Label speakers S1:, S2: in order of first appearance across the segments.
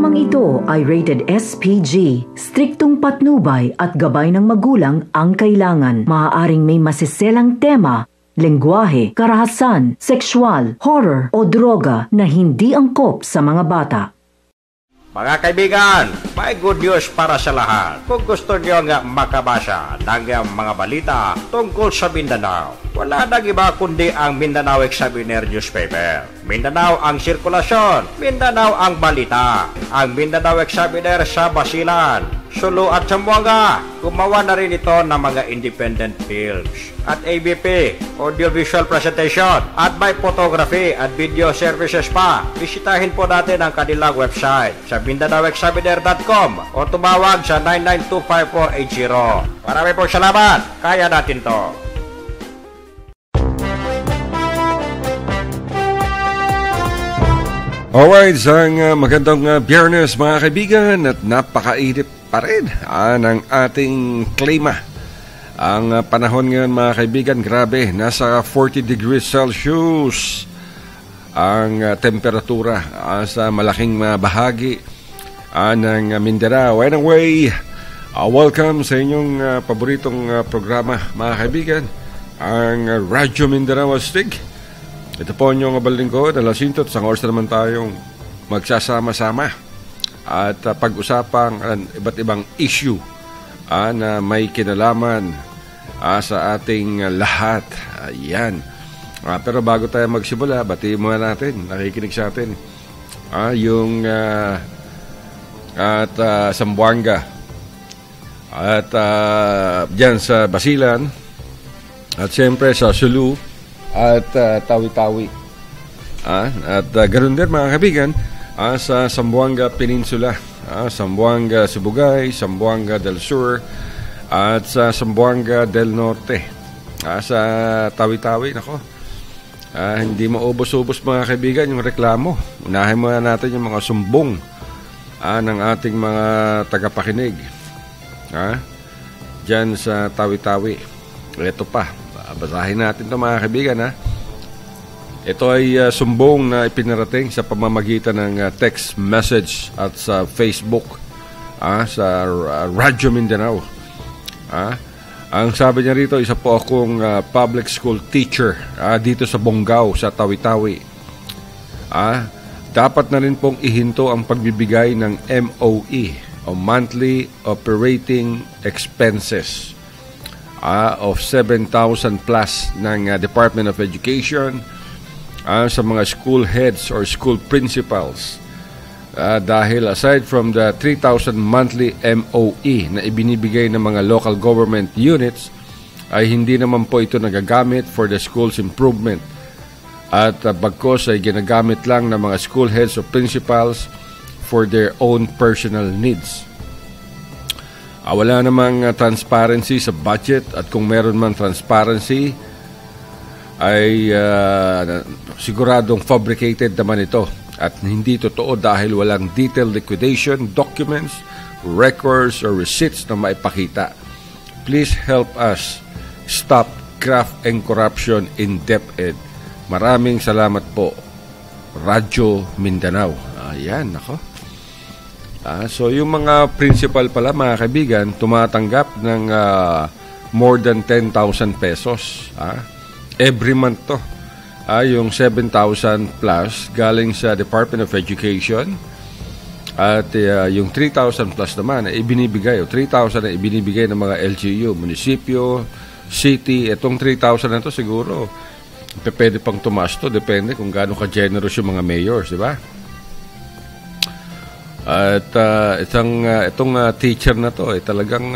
S1: Programang ito ay rated SPG. Striktong patnubay at gabay ng magulang ang kailangan. Maaaring may masiselang tema, lengguwahe, karahasan, sexual, horror o droga na hindi angkop sa mga bata.
S2: Mga kaibigan, may good news para sa lahat. Kung gusto nyo nga makabasa ng mga balita tungkol sa Mindanao, wala nang iba kundi ang Mindanao Examiner newspaper. Mindanao ang sirkulasyon, Mindanao ang balita. Ang Mindanao Examiner sa Basilan, Sulu at Zamboanga. Gumawa na rin ito ng mga independent films at ABP, audiovisual presentation, at may photography at video services pa. Bisitahin po natin ang kanilang website sa MindanaoExaminer.com o tumawag sa 9925480. Marami pong salamat. Kaya natin to.
S3: Alright, isang magandang Biyernes mga kaibigan at napakainit pa rin ng ating klima. Ang panahon ngayon mga kaibigan, grabe, nasa 40 degrees Celsius ang temperatura sa malaking bahagi ng Mindanao. Anyway, welcome sa inyong paboritong programa mga kaibigan, ang Radyo Mindanao Astig. Ito po ang inyong abalingkod, alas 5 at isang oras naman tayong magsasama-sama at pag-usapang iba't ibang issue na may kinalaman sa ating lahat. Ayan. Pero bago tayo magsimula, batiin muna natin, nakikinig sa atin, yung Zamboanga at dyan sa Basilan at siyempre sa Sulu at Tawi-Tawi. At ganoon din mga kaibigan sa Zamboanga Peninsula, Zamboanga Sibugay, Zamboanga del Sur at sa Zamboanga del Norte. Sa Tawi-Tawi, nako, hindi maubos-ubos mga kaibigan yung reklamo. Unahin muna natin yung mga sumbong ng ating mga tagapakinig dyan sa Tawi-Tawi. Ito pa, basahin natin ito mga kaibigan. Ito ay sumbong na ipinarating sa pamamagitan ng text message at sa Facebook sa Radyo Mindanao. Ang sabi niya rito, isa po akong public school teacher dito sa Bonggao sa Tawi-Tawi. Dapat na rin pong ihinto ang pagbibigay ng MOE o Monthly Operating Expenses of 7,000 plus ng Department of Education sa mga school heads or school principals dahil aside from the 3,000 monthly MOE na ibinibigay ng mga local government units ay hindi naman po ito nagagamit for the school's improvement at bagkos ay ginagamit lang ng mga school heads o principals for their own personal needs. Wala namang transparency sa budget at kung meron man transparency ay siguradong fabricated naman ito at hindi totoo dahil walang detailed liquidation documents, records or receipts na maipakita. Please help us stop graft and corruption in DepEd. Maraming salamat po, Radyo Mindanao. Ayan, ako. So yung mga principal pala mga kaibigan tumatanggap ng more than 10,000 pesos every month to. Yung 7,000 plus galing sa Department of Education at yung 3,000 plus naman ay ibinibigay o 3,000 ay ibinibigay ng mga LGU, munisipyo, city. Itong 3,000 na to siguro pwede pang tumaas to, depende kung gaano ka-generous yung mga mayors, di ba? At itong teacher na to ay talagang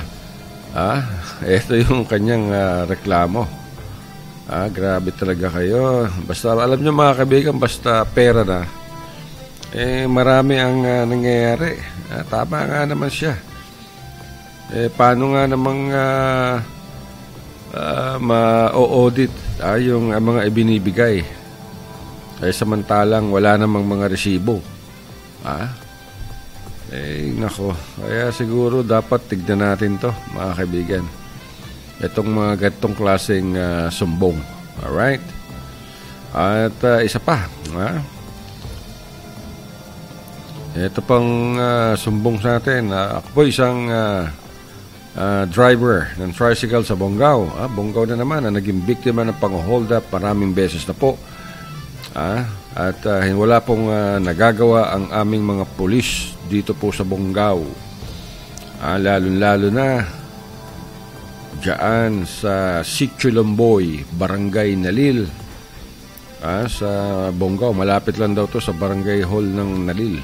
S3: ito yung kanyang reklamo. Grabe talaga kayo. Basta alam nyo mga kaibigan, basta pera na marami ang nangyayari. Tama nga naman siya. Paano nga namang ma-audit yung mga ibinibigay samantalang wala namang mga resibo. Nako. Kaya siguro dapat tignan natin to mga kaibigan. Itong mga ganitong klaseng sumbong. Alright? At isa pa. Ito pang sumbong sa atin. Ako po isang driver ng tricycle sa Bonggao. Bonggao na naman na naging biktima ng pang-hold up maraming beses na po. At wala pong nagagawa ang aming mga pulis dito po sa Bonggao. Lalo-lalo na diyan sa Sitio Lomboy, Barangay Nalil. Sa Bonggao, malapit lang daw to sa Barangay Hall ng Nalil.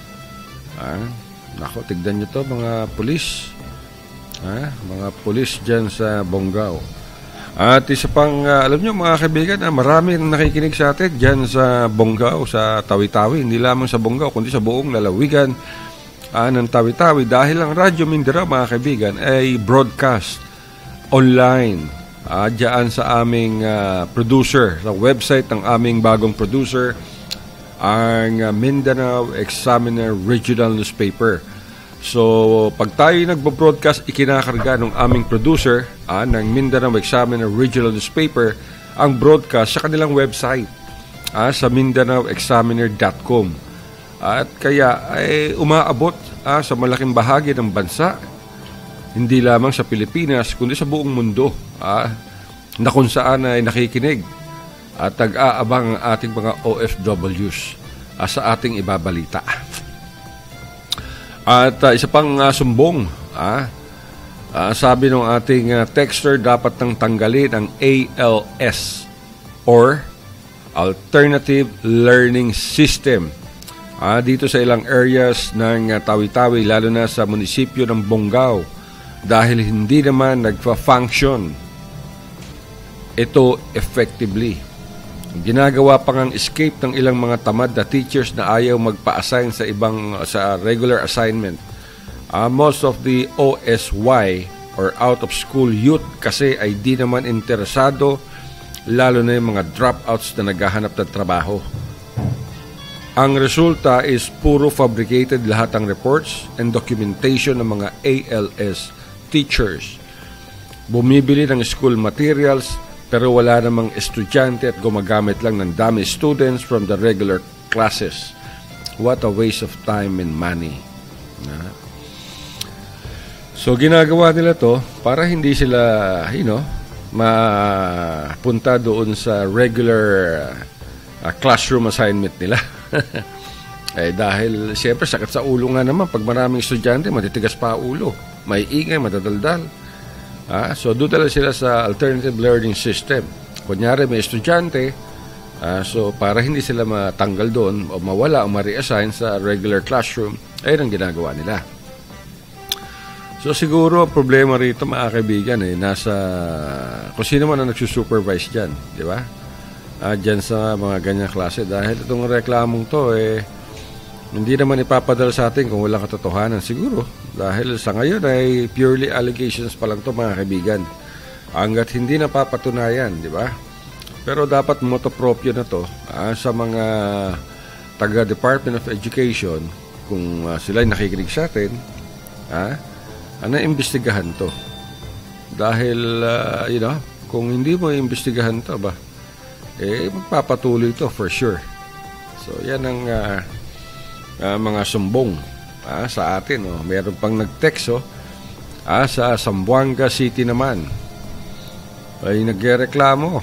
S3: Nako, tignan nyo to mga pulis. Mga pulis dyan sa Bonggao. At isa pang, alam nyo mga kaibigan, marami nakikinig sa atin dyan sa Bonggao, sa Tawi-Tawi. Hindi lamang sa Bonggao, kundi sa buong lalawigan ng Tawi-Tawi. Dahil ang Radyo Mindanao mga kaibigan ay broadcast online dyan sa aming producer, sa website ng aming bagong producer, ang Mindanao Examiner Regional Newspaper. So, pag tayo nagbo-broadcast, ikinakarga ng aming producer ng Mindanao Examiner Regional Newspaper ang broadcast sa kanilang website sa MindanaoExaminer.com. At kaya ay umaabot sa malaking bahagi ng bansa, hindi lamang sa Pilipinas, kundi sa buong mundo na kung saan ay nakikinig at tag-aabang ang ating mga OFWs sa ating ibabalita. At isa pang sumbong, sabi ng ating texter, dapat nang tanggalin ang ALS or Alternative Learning System dito sa ilang areas ng Tawi-Tawi, lalo na sa munisipyo ng Bonggao, dahil hindi naman nagfa-function ito effectively. Ginagawa pa ngang escape ng ilang mga tamad na teachers na ayaw magpa-assign sa regular assignment. Most of the OSY or out of school youth kasi ay di naman interesado, lalo na yung mga dropouts na naghahanap ng trabaho. Ang resulta is puro fabricated lahat ng reports and documentation ng mga ALS teachers. Bumibili ng school materials pero wala namang estudyante at gumagamit lang ng dummy students from the regular classes. What a waste of time and money. So, ginagawa nila to para hindi sila, mapunta doon sa regular classroom assignment nila. Dahil, siyempre, sakit sa ulo nga naman. Pag maraming estudyante, matitigas pa ulo. May ingay, matadaldal. So, doon talaga sila sa alternative learning system. Kunyari, may estudyante, so para hindi sila matanggal doon o mawala o ma-reassign sa regular classroom, ayun ang ginagawa nila. So, siguro, ang problema rito, mga kaibigan, nasa kung sino man ang nagsusupervise dyan, di ba? Dyan sa mga ganyang klase. Dahil itong reklamong to, hindi naman ipapadala sa atin kung walang katotohanan siguro. Dahil sa ngayon ay purely allegations pa lang to mga kaibigan. Hanggat hindi napapatunayan, di ba? Pero dapat motopropyo na to sa mga taga-Department of Education, kung sila'y nakikinig sa atin, na-imbestigahan to. Dahil, kung hindi mo imbestigahan to ba, magpapatuloy to for sure. So, yan ang mga sumbong sa atin. Meron pang nag-text sa Zamboanga City naman ay nagreklamo.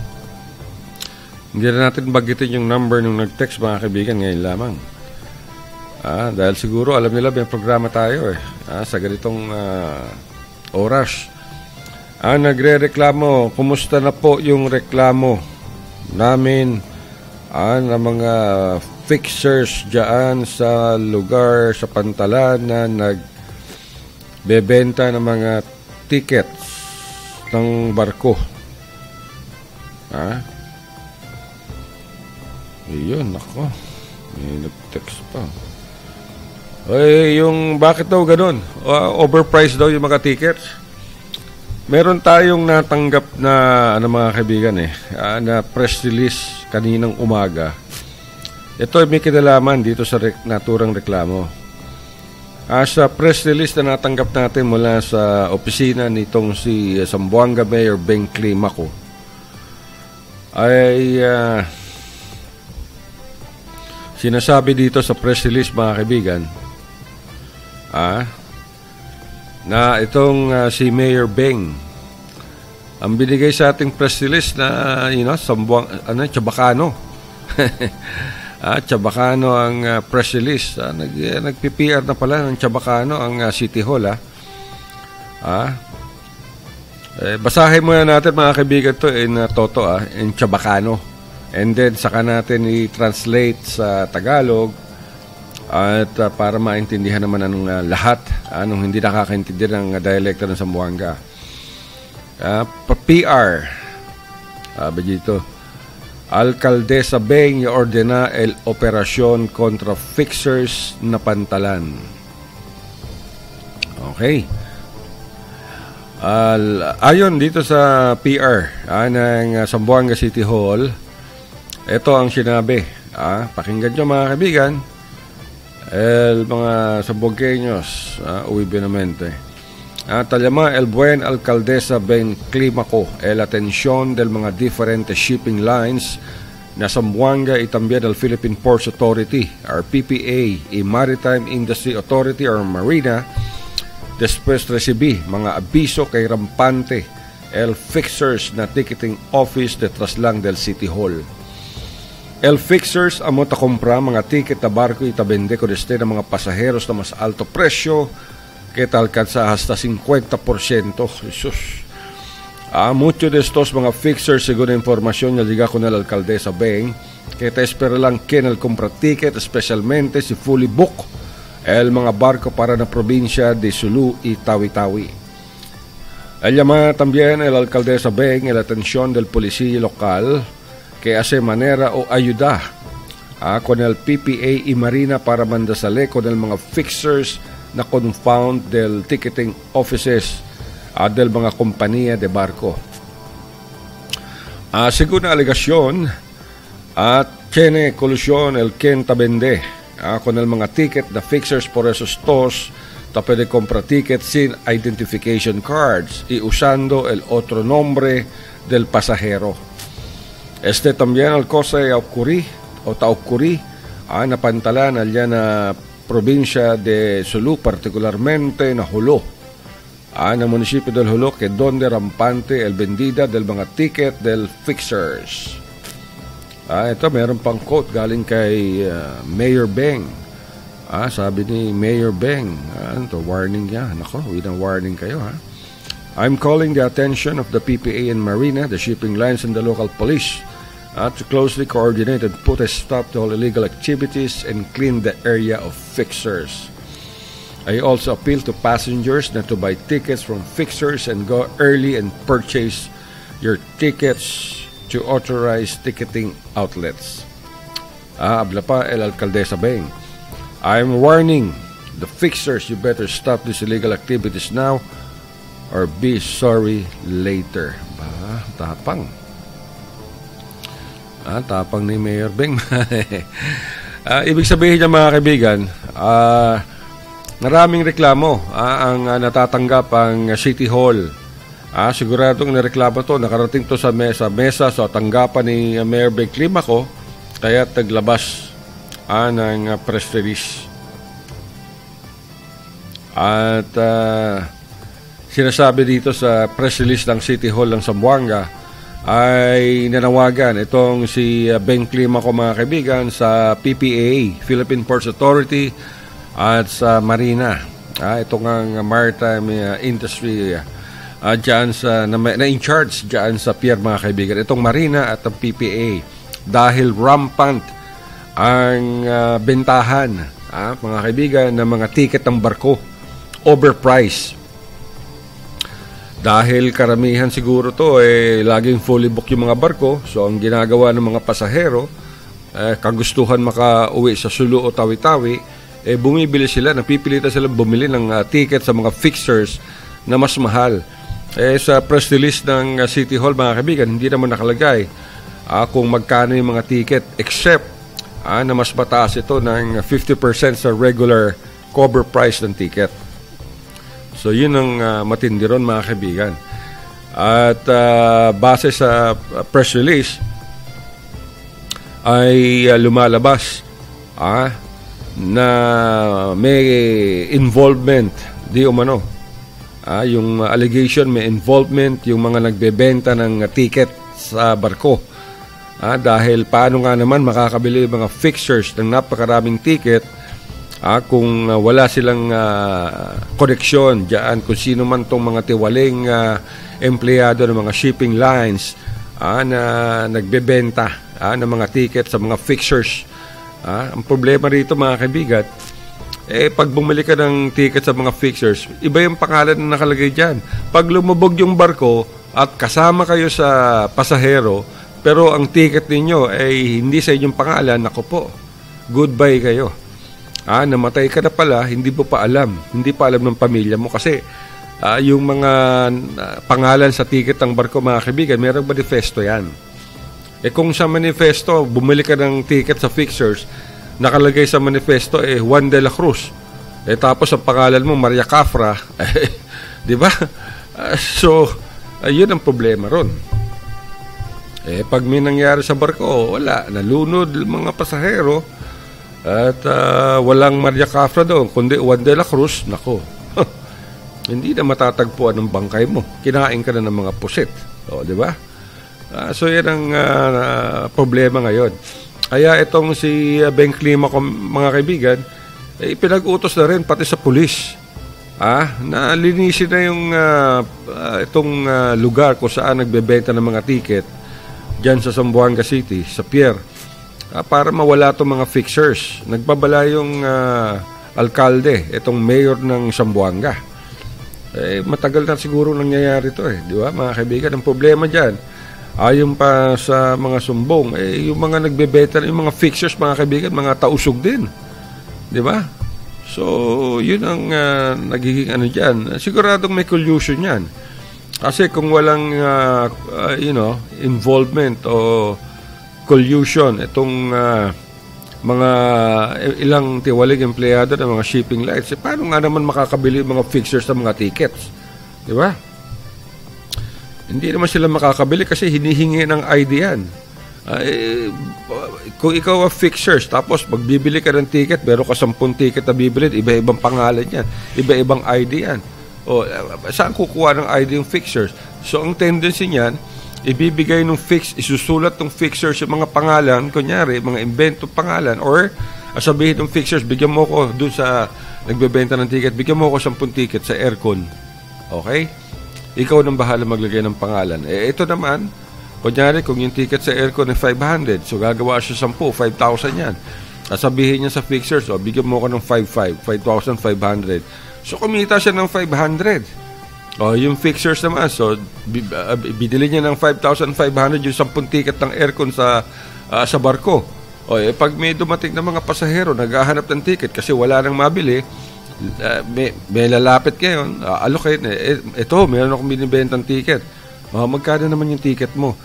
S3: Hindi na natin bagitin yung number nung nag-text mga kaibigan ngayon lamang. Dahil siguro alam nila may programa tayo sa ganitong oras. Nagre-reklamo, kumusta na po yung reklamo namin ng mga fixers dyan sa lugar sa Pantalan na nagbebenta ng mga tickets ng barko. Iyon, nako. May nag-text pa. Yung bakit daw ganun? Overpriced daw yung mga tickets. Meron tayong natanggap na mga kaibigan na press release kaninang umaga. Ito ay may kinalaman dito sa naturang reklamo. Sa press release na natanggap natin mula sa opisina nitong si Zamboanga Mayor Beng Climaco sinasabi dito sa press release, mga kaibigan, na itong si Mayor Beng, ang binigay sa ating press release na, Chabacano. Chabacano ang press release. Nag-PPR na pala ng Chabacano ang City Hall. Basahin muna natin, mga kaibigan, to in Toto, in Chabacano. And then, saka natin i-translate sa Tagalog at para maintindihan naman ng lahat anong hindi nakakaintindi ng dialekto ng Zamboanga. PR. Sabi dito, Alcaldesa Beng ordena el operasyon kontra fixers na pantalan. Okay. Ayon dito sa PR ng Zamboanga City Hall, ito ang sinabi. Pakinggan nyo, mga kaibigan, mga Zamboangueños, obviamente. Talama el buen alcaldesa Beng Climaco el atención del mga diferentes shipping lines na Zamboanga y también del Philippine Ports Authority, or PPA, y Maritime Industry Authority, or Marina, después recibí mga abiso kay rampante el fixers na ticketing office detrás lang del City Hall. El fixers amo ta kompra mga ticket na barko itabende ko deste ng mga pasaheros na mas alto presyo que alcanza hasta 50%. Jesús. Muchos de estos mga fixers, según información na llega con el alcaldesa Beng, que te espera lang quien el compra ticket, especialmente si fully book el mga barco para na provincia de Sulu y Tawi-Tawi. Llama también el alcaldesa Beng la atención del policía local que hace manera o ayuda con el PPA y Marina para mandasale con el mga fixers na confound del ticketing offices del mga kompanya de barco. Según na alegasyon, tiene colusyon el Kenta Bende con el mga ticket na fixers por esos tos ta puede comprar tickets sin identification cards y usando el otro nombre del pasajero. También al cosa ocurrí na pantalan allá na provincia de Sulu, particularmente na Hulo, na munisipyo del Hulo, que donde rampante el vendida del mga ticket del fixers. Ito, meron pang quote galing kay Mayor Beng. Sabi ni Mayor Beng, ito, warning niya. Nako, warning kayo, I'm calling the attention of the PPA and Marina, the shipping lines and the local police, to closely coordinate and put a stop to all illegal activities and clean the area of fixers. I also appeal to passengers not to buy tickets from fixers and go early and purchase your tickets to authorized ticketing outlets. Habla pa el alcaldesa Beng. I'm warning the fixers, you better stop these illegal activities now or be sorry later. Tapang. Tapang ni Mayor Beng. Ibig sabihin niya, mga kaibigan, maraming reklamo ang natatanggap ang City Hall. Siguradong nireklamo to, nakarating to sa mesa sa tanggapan ni Mayor Beng Climaco, kaya naglabas ng press release. At sinasabi dito sa press release ng City Hall ng Zamboanga ay nanawagan itong si Beng Climaco, mga kaibigan, sa PPA, Philippine Ports Authority, at sa Marina. Itong ang Maritime Industry dyan na in charge dyan sa pier, mga kaibigan. Itong Marina at ang PPA, dahil rampant ang bentahan, mga kaibigan, ng mga ticket ng barko, overpriced. Dahil karamihan siguro to laging fully book yung mga barko, so ang ginagawa ng mga pasahero, kagustuhan makauwi sa Sulu o Tawi-Tawi, bumibili sila, napipilitan sila bumili ng ticket sa mga fixers na mas mahal. Sa press release ng City Hall, mga kaibigan, hindi naman nakalagay kung magkano yung mga ticket, except na mas mataas ito ng 50% sa regular cover price ng ticket. So, yun ang matindi ron, mga kaibigan. At base sa press release, ay lumalabas na may involvement di umano. Yung allegation may involvement yung mga nagbebenta ng ticket sa barko. Dahil paano nga naman makakabili yung mga fixtures ng napakaraming ticket kung wala silang koneksyon diyan kung sino man tong mga tiwaling empleyado ng mga shipping lines na nagbebenta ng mga ticket sa mga fixtures. Ang problema rito mga kaibigan, pag bumili ka ng ticket sa mga fixtures, iba yung pangalan na nakalagay dyan. Pag lumubog yung barko at kasama kayo sa pasahero, pero ang ticket ninyo ay hindi sa inyong pangalan, naku po, goodbye kayo. Namatay ka na pala, hindi mo pa alam. Hindi pa alam ng pamilya mo kasi yung mga pangalan sa ticket ng barko mga kaibigan, merong manifesto yan. Kung sa manifesto, bumili ka ng ticket sa fixtures, nakalagay sa manifesto Juan de la Cruz. Tapos ang pangalan mo Maria Cafra. Di ba? So, yun ang problema ron. Pag may nangyari sa barko, wala. Nalunod mga pasahero at walang Maria Cafra doon, kundi Juan de la Cruz, nako. Hindi na matatagpuan ng bangkay mo. Kinain ka na ng mga pusit. Di ba? So yan ang problema ngayon. Kaya itong si Ben Clima, mga kaibigan, pinag-utos na rin pati sa pulis. Na linisin na yung itong lugar kung saan nagbebenta ng mga ticket dyan sa Zamboanga City, sa pier, para mawala itong mga fixtures. Nagbabala yung alkalde, itong mayor ng Zamboanga. Matagal na siguro nangyayari ito di ba mga kaibigan? Ang problema dyan, ayon pa sa mga sumbong, yung mga nagbebenta, yung mga fixtures, mga kaibigan, mga tausog din. Di ba? So, yun ang nagiging dyan. Siguradong may collusion yan. Kasi kung walang, involvement o collusion, itong mga ilang tiwaling empleyado ng mga shipping lines, paano nga naman makakabili yung mga fixtures ng mga tickets? Di ba? Hindi naman sila makakabili kasi hinihingi ng ID yan. Kung ikaw ang fixtures, tapos magbibili ka ng ticket, meron ka 10 ticket na bibili, iba-ibang pangalan yan, iba-ibang ID yan. Saan kukuha ng ID yung fixtures? So, ang tendency niyan, ibibigay ng isusulat ng fixtures yung mga pangalan, kunyari, mga invento pangalan, or sabihin ng fixtures, bigyan mo ko doon sa nagbebenta ng ticket, bigyan mo ko 10 ticket sa aircon. Okay? Ikaw nang bahala maglagay ng pangalan. Ito naman, kunyari, kung yung ticket sa aircon ay 500, so gagawa siya 10, 5,000 yan. Sabihin niya sa fixtures, bigyan mo ko ng 5,500. So, kumita siya ng 500. Yung fixtures naman, so, bidili niya ng 5,500 yung 10 ticket ng aircon sa barko. Pag may dumating na mga pasahero, naghahanap ng ticket kasi wala nang mabili, may lalapit ngayon, allocate, ito, meron akong binibentang ticket. Magkano naman yung ticket mo?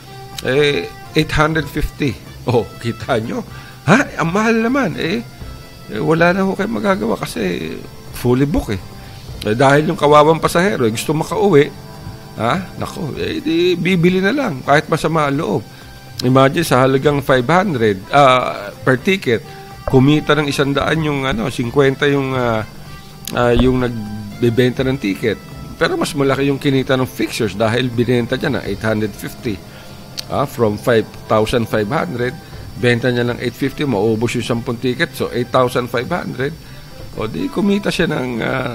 S3: 850. Kita nyo? Ang mahal naman. Wala na ho kayo magagawa kasi fully book dahil yung kawawang pasahero, gusto makauwi, nako, di bibili na lang, kahit masama ang loob. Imagine, sa halagang 500 per ticket, kumita ng 100 yung 50 yung nagbebenta ng ticket. Pero mas malaki yung kinita ng fixtures dahil binenta niya ng 850. From 5,500, benta niya ng 850, maubos yung 10 ticket, so 8,500. Di kumita siya ng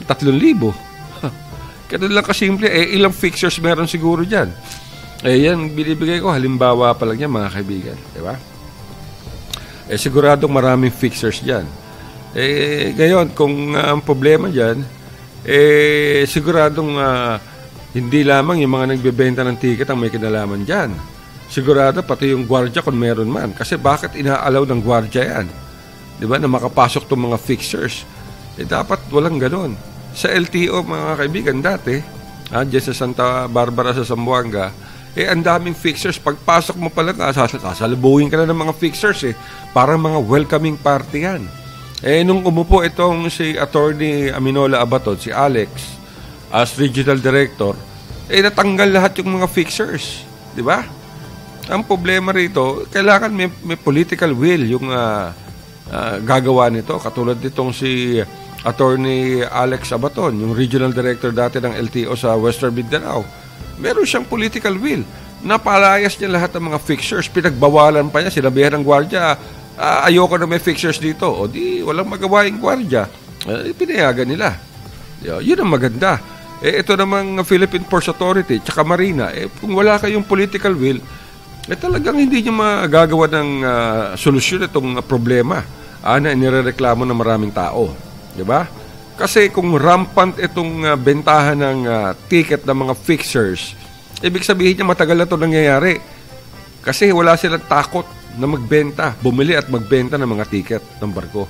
S3: 3,000. Ganun lang kasimple. Ilang fixtures meron siguro dyan? Yan, binibigay ko, halimbawa pa lang yan, mga kaibigan. Diba? Siguradong maraming fixtures dyan. Ngayon, kung ang problema dyan, siguradong hindi lamang yung mga nagbebenta ng ticket ang may kinalaman dyan. Sigurado pati yung gwardiya kung meron man. Kasi bakit inaalaw ng gwardiya yan? Diba? Na makapasok itong mga fixtures. Dapat walang ganon. Sa LTO, mga kaibigan, dati, dyan sa Santa Barbara sa Zamboanga, ang daming fixtures. Pagpasok mo pala, sasalubungin ka na ng mga fixtures Parang mga welcoming party yan. Nung umupo itong si Attorney Aminola Abaton, si Alex, as Regional Director, natanggal lahat yung mga fixtures. Di ba? Ang problema rito, kailangan may political will yung gagawa nito. Katulad nitong si Attorney Alex Abaton, yung regional director dati ng LTO sa Western Mindanao. Meron siyang political will. Napalayas niya lahat ng mga fixtures. Pinagbawalan pa niya. Sinabihan ng gwardiya, ayoko na may fixtures dito. O di, walang magawa yung gwardiya. Pinayagan nila. Yun ang maganda. Ito namang Philippine Ports Authority tsaka Marina, kung wala kayong political will, talagang hindi nyo magagawa ng solusyon itong problema na inirereklamo ng maraming tao. Diba? Kasi kung rampant itong bentahan ng ticket ng mga fixers, ibig sabihin niya matagal na ito nangyayari. Kasi wala silang takot na magbenta, bumili at magbenta ng mga ticket ng barko.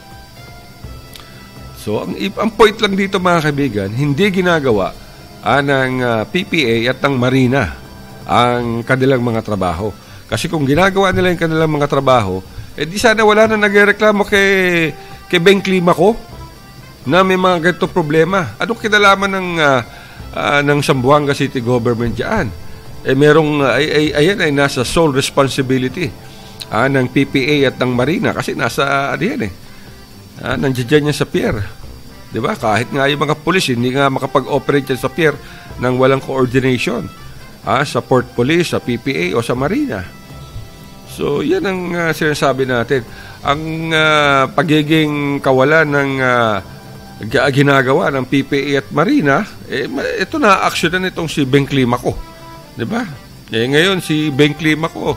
S3: So, ang point lang dito mga kaibigan, hindi ginagawa ng PPA at ng Marina ang kanilang mga trabaho. Kasi kung ginagawa nila yung kanilang mga trabaho, di sana wala na nagreklamo kay Beng Climaco na may mga ganitong problema. Anong kinalaman ng Zamboanga City Government dyan? Ayan ay nasa sole responsibility ng PPA at ng Marina kasi nasa nandiyan niya sa pier. Diba? Kahit nga yung mga pulis hindi nga makapag-operate yan sa pier nang walang coordination sa Port Police, sa PPA o sa Marina. So yan ang sinasabi natin. Ang pagiging kawalan ng ginagawa ng PPA at Marina, ito na aksyonan itong si Beng Climaco. Diba? Ngayon si Beng Climaco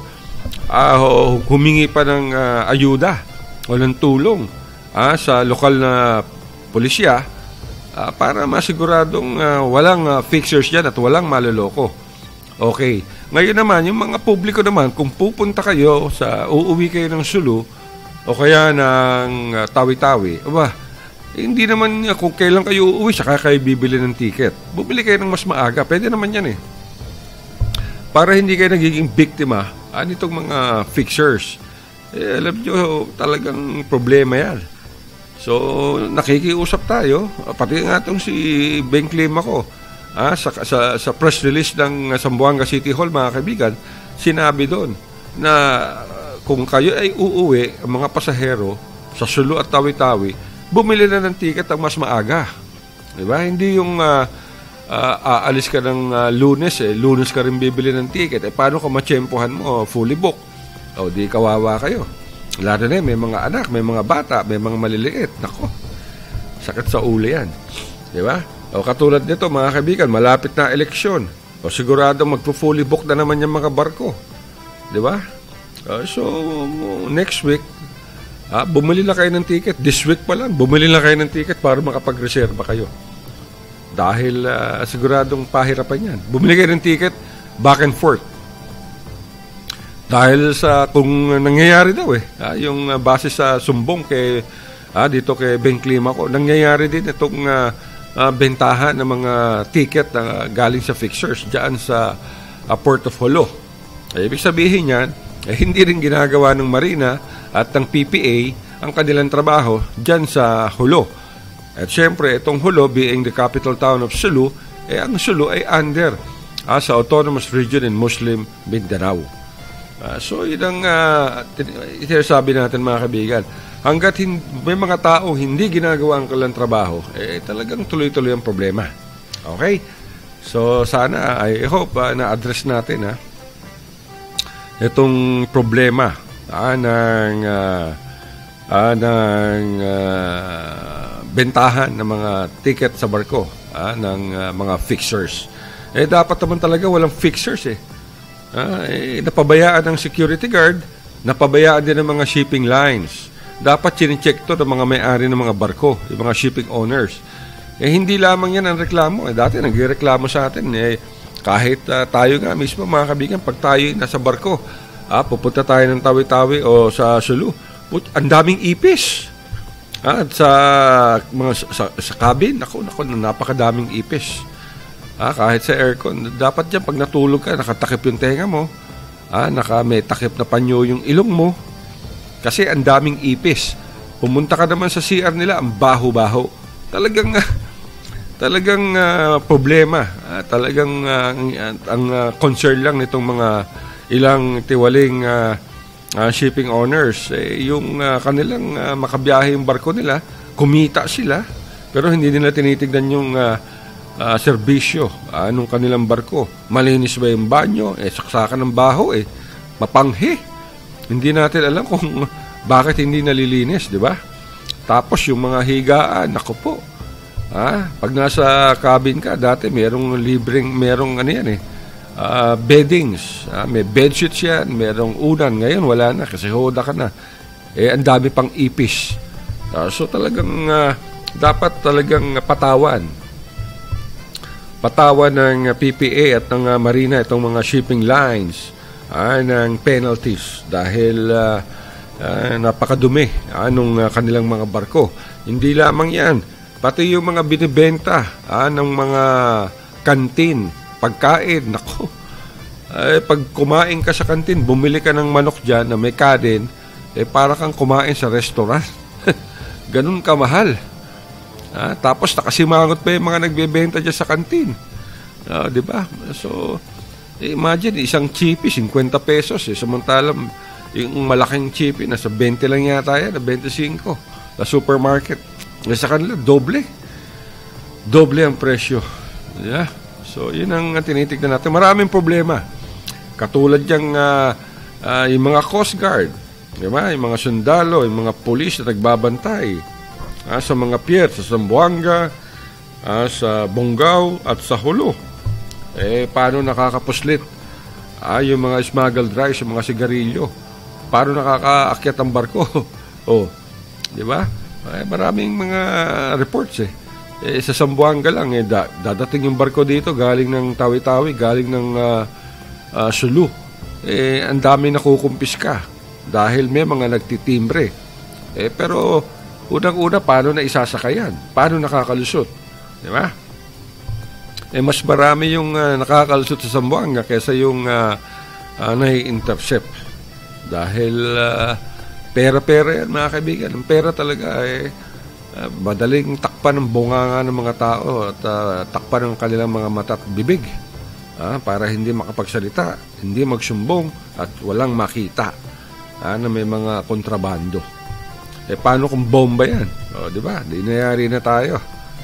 S3: humingi pa ng ayuda o ng tulong sa lokal na pulisya para masiguradong walang fixers dyan at walang maloloko. Okay. Ngayon naman, yung mga publiko naman, kung pupunta kayo uuwi kayo ng Sulu o kaya ng Tawi-Tawi, hindi naman kung kailan kayo uuwi, saka kayo bibili ng ticket. Bumili kayo ng mas maaga. Pwede naman yan para hindi kayo nagiging biktima nitong mga fixers. Alam nyo, talagang problema yan. So, nakikiusap tayo, pati nga itong si Beng Climaco, sa press release ng Zamboanga City Hall, mga kaibigan, sinabi doon na kung kayo ay uuwi, ang mga pasahero, sa Sulu at Tawi-Tawi, bumili na ng ticket ang mas maaga. Diba? Hindi yung aalis ka ng Lunes, Lunes ka rin bibili ng ticket. Paano kung matsyempohan mo, fully book? O, di kawawa kayo. Lalo na may mga anak, may mga bata, may mga maliliit. Nako, sakit sa ulo yan. Diba? O katulad nito, mga kaibigan, malapit na eleksyon. O sigurado magpo-fully book na naman yung mga barko. Diba? So, next week, bumili na kayo ng ticket. This week pa lang, bumili na kayo ng ticket para makapag-reserva kayo. Dahil siguradong pahirapan yan. Bumili kayo ng ticket, back and forth. Dahil sa kung nangyayari daw yung base sa sumbong dito kay Beng Climaco, nangyayari din itong bentahan ng mga ticket na galing sa fixers diyan sa Port of Jolo. Ibig sabihin yan, hindi rin ginagawa ng Marina at ng PPA ang kanilang trabaho diyan sa Jolo. At syempre, itong Jolo being the capital town of Sulu, ang Sulu ay under sa Autonomous Region in Muslim Mindanao. So, yun ang sinasabi natin, mga kaibigan. Hanggat may mga tao hindi ginagawa ang kanilang trabaho, talagang tuloy-tuloy ang problema. Okay? So, sana, I hope na-address natin itong problema ng bentahan ng mga ticket sa barko ng mga fixers. Dapat naman talaga walang fixers napabayaan ng security guard, napabayaan din ng mga shipping lines. Dapat chine-check to ng mga may-ari ng mga barko, yung mga shipping owners. Hindi lamang yan ang reklamo. Dati nagreklamo sa atin. Kahit tayo nga mismo, mga kaibigan, pag tayo nasa barko, pupunta tayo ng Tawi-Tawi o sa Sulu, ang daming ipis. At sa cabin, napakadaming ipis. Kahit sa aircon, dapat dyan, pag natulog ka, nakatakip yung tenga mo, may takip na panyo yung ilong mo, kasi ang daming ipis. Pumunta ka naman sa CR nila, ang baho-baho. Talagang problema. Talagang ang concern lang nitong mga ilang tiwaling shipping owners, yung kanilang makabiyahe yung barko nila, kumita sila, pero hindi nila tinitignan yung serbisyo nung kanilang barko. Malinis ba yung banyo? Saksakan ng baho, mapanghi. Hindi natin alam kung bakit hindi nalilinis, di ba? Tapos yung mga higaan, naku po. Pag nasa cabin ka, dati merong beddings. May bedsheets yan, merong unan. Ngayon, wala na kasi hoda ka na. Ang dami pang ipis. So talagang dapat talagang patawan ng PPA at ng Marina itong mga shipping lines ng penalties dahil napakadumi nung kanilang mga barko. Hindi lamang yan, pati yung mga binibenta ng mga kantin, pagkain, nako. Pag kumain ka sa kantin, bumili ka ng manok dyan na may kanin, para kang kumain sa restaurant. Ganun kamahal. Tapos nakasimangot pa yung mga nagbebenta dyan sa kantin. Di ba? So, imagine, isang chippy, 50 pesos. Samantalang, yung malaking chippy, nasa 20 lang yata yan, 25. Sa supermarket. Sa kanila, doble. Doble ang presyo. Yeah. So, yun ang tinitignan natin. Maraming problema. Katulad yung mga Coast Guard, diba? Yung mga sundalo, yung mga pulis na nagbabantay sa mga pier, sa Zamboanga, sa Bonggao, at sa Hulu. Paano nakakapuslit yung mga smuggled rice, yung mga sigarilyo? Paano nakakaakyat ang barko? Diba? Maraming mga reports sa Zamboanga lang, dadating yung barko dito galing ng Tawi-Tawi, galing ng Sulu. Ang dami nakukumpiska dahil may mga nagtitimbre. Pero unang-una, paano na isasakayan? Paano nakakalusot? Di ba? Mas marami yung nakakalusot sa Zamboanga kaysa yung nai-intercept. Dahil pera-pera yan, mga kaibigan. Ang pera talaga madaling takpan ng bunganga ng mga tao at takpan ng kanilang mga mata at bibig para hindi makapagsalita, hindi magsumbong at walang makita na may mga kontrabando. Paano kung bomba yan? Di ba? Di nangyari na tayo.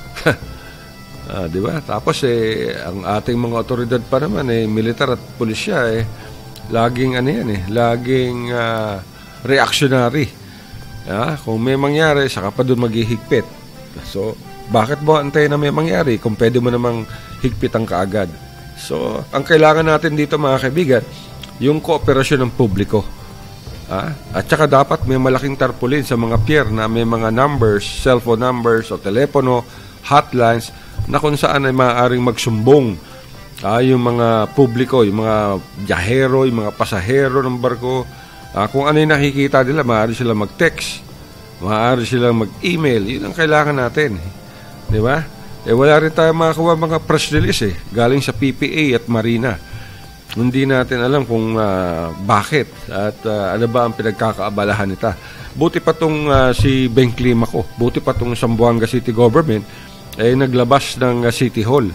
S3: Di ba? Tapos ang ating mga otoridad pa naman militar at pulisya laging laging reactionary. Kung may mangyari, saka pa doon maghihigpit. So, bakit mo antayin na may mangyari kung pwede mo namang higpitan kaagad? So, ang kailangan natin dito, mga kaibigan, yung kooperasyon ng publiko. At saka dapat may malaking tarpaulin sa mga pier na may mga numbers, cellphone numbers o telepono, hotlines, na kung saan ay maaaring magsumbong yung mga publiko, yung mga biyahero, yung mga pasahero ng barko. Kung ano yung nakikita nila, maaari sila mag-text, maaari sila mag-email. Yun ang kailangan natin. Di ba? Wala rin tayo makakuha mga press release galing sa PPA at Marina. Hindi natin alam kung bakit at ano ba ang pinagkakaabalahan nita. Buti pa tong si Beng Climaco, buti pa tong Zamboanga City Government naglabas ng City Hall.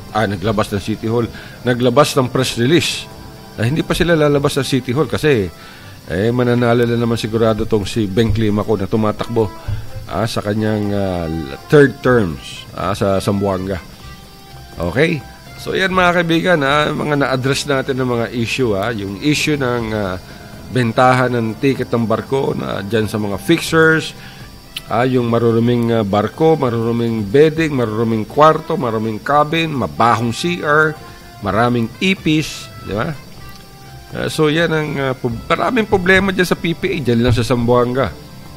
S3: Naglabas ng press release. Hindi pa sila lalabas ng City Hall kasi mananalo na naman sigurado tong si Beng Climaco na tumatakbo sa kanyang third terms sa Zamboanga. Okay? So yan, mga kaibigan, mga na-address natin ng mga issue. Yung issue ng bentahan ng ticket ng barko na dyan sa mga fixers, yung maruruming barko, maruruming bedding, maruruming kwarto, maruruming cabin, mabahong CR, maraming ipis, di ba? So yan ang maraming problema dyan sa PPA, dyan lang sa Zamboanga.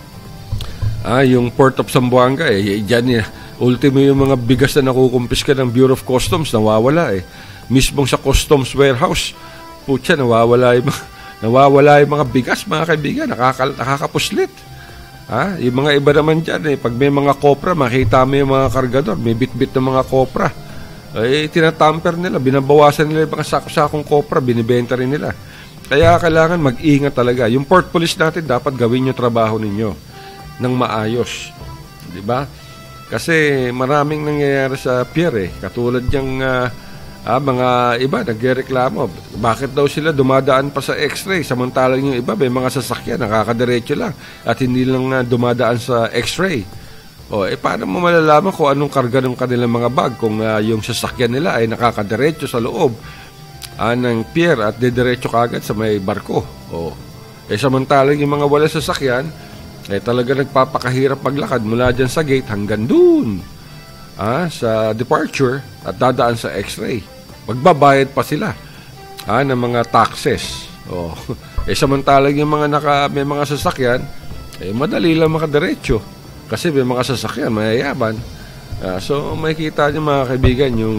S3: Yung Port of Zamboanga, dyan ultimo yung mga bigas na nakukumpiska ng Bureau of Customs, nawawala Mismong sa Customs Warehouse, putya, nawawala yung mga bigas, mga kaibigan, nakakapuslit. Yung mga iba naman dyan, pag may mga kopra, makita mo yung mga kargador, may bit-bit ng mga kopra. Tinatamper nila, binabawasan nila yung mga sakong kopra, binibenta rin nila. Kaya kailangan mag-ingat talaga. Yung port police natin, dapat gawin yung trabaho ninyo ng maayos. Diba? Kasi maraming nangyayari sa pier katulad yung Mga iba nagrereklamo. Bakit daw sila dumadaan pa sa X-ray samantalang yung iba may mga sasakyan nakakadiretso lang at hindi lang dumadaan sa X-ray. Paano mo malalaman kung anong karga ng kanilang mga bag kung yung sasakyan nila ay nakakadiretso sa loob ng pier at didiretso kagad sa may barko. Samantalang yung mga wala sasakyan talaga nagpapakahirap maglakad mula dyan sa gate hanggang dun sa departure at dadaan sa X-ray. Magbabayad pa sila ng mga taxes. Samantalang yung mga may mga sasakyan, madali lang makadiretso. Kasi may mga sasakyan, mayayaman. So, makikita niyo mga kaibigan yung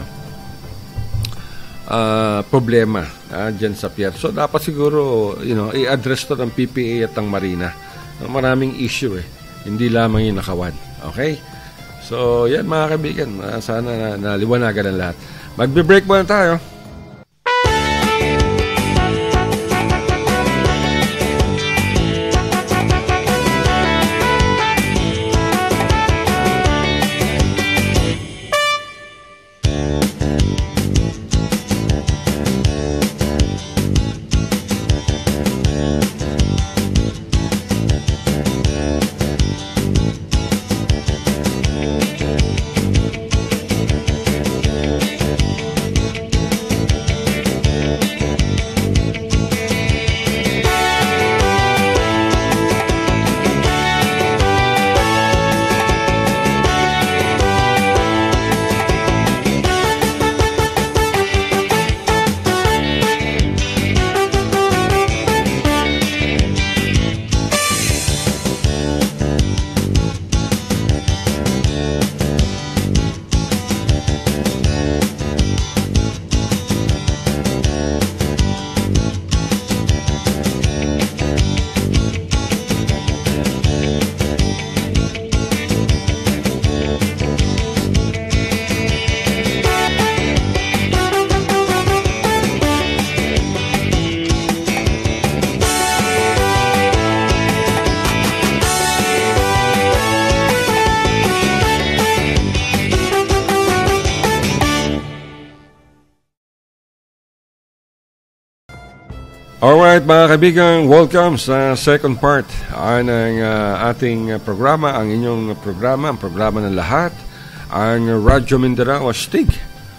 S3: problema dyan sa pier. So, dapat siguro, i-address to ng PPA at ng Marina. Maraming issue Hindi lamang yung nakawan. Okay? So, yan mga kaibigan. Sana naliwanagan ang lahat. Magbe-break muna tayo. Alright mga kaibigan, welcome sa second part ng ating programa, ang inyong programa, ang programa ng lahat, ang Radyo Mindanao Astig.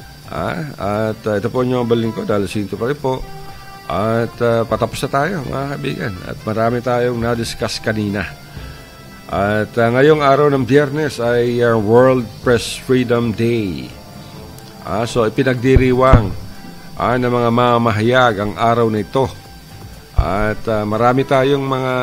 S3: At ito po yung balingkod, Alasinto pa rin po. At patapos na tayo mga kaibigan. At marami tayong na-discuss kanina. At ngayong araw ng Biyernes ay World Press Freedom Day. So ipinagdiriwang ng mga mamahayag ang araw na ito. At marami tayong mga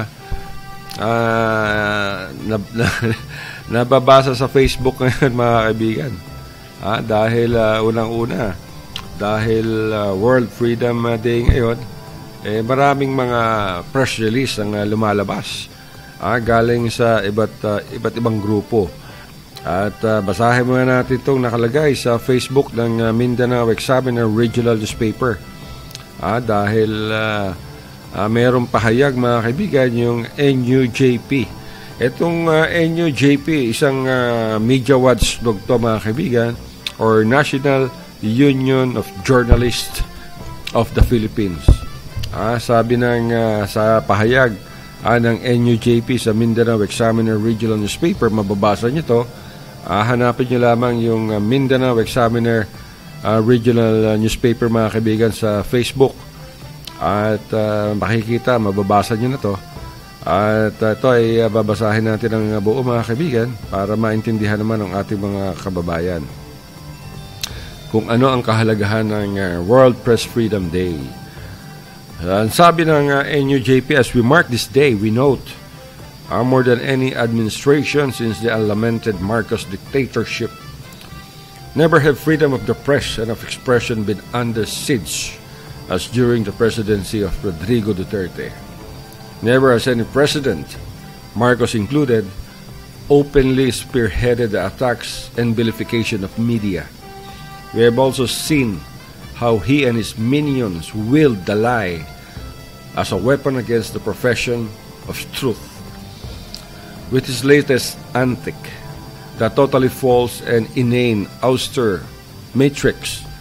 S3: nababasa sa Facebook ngayon mga kaibigan. Dahil unang-una, dahil World Freedom Day ngayon, maraming mga press release ang lumalabas galing sa iba't ibang grupo. At basahin muna natin itong nakalagay sa Facebook ng Mindanao Examiner Regional Newspaper. Dahil mayroong pahayag mga kaibigan yung NUJP. Itong NUJP, isang media watchdog to mga kaibigan, or National Union of Journalists of the Philippines. Sabi ng sa pahayag ng NUJP sa Mindanao Examiner Regional Newspaper, mababasa nyo to. Hanapin nyo lamang yung Mindanao Examiner Regional Newspaper mga kaibigan sa Facebook. At makikita, mababasa nyo na to. At ito ay babasahin natin ang buo mga kaibigan para maintindihan naman ng ating mga kababayan kung ano ang kahalagahan ng World Press Freedom Day. Ang sabi ng NUJP, as we mark this day, we note more than any administration since the unlamented Marcos dictatorship, never have freedom of the press and of expression been under siege as during the presidency of Rodrigo Duterte. Never has any president, Marcos included, openly spearheaded the attacks and vilification of media. We have also seen how he and his minions wield the lie as a weapon against the profession of truth. With his latest antic, the totally false and inane ouster matrix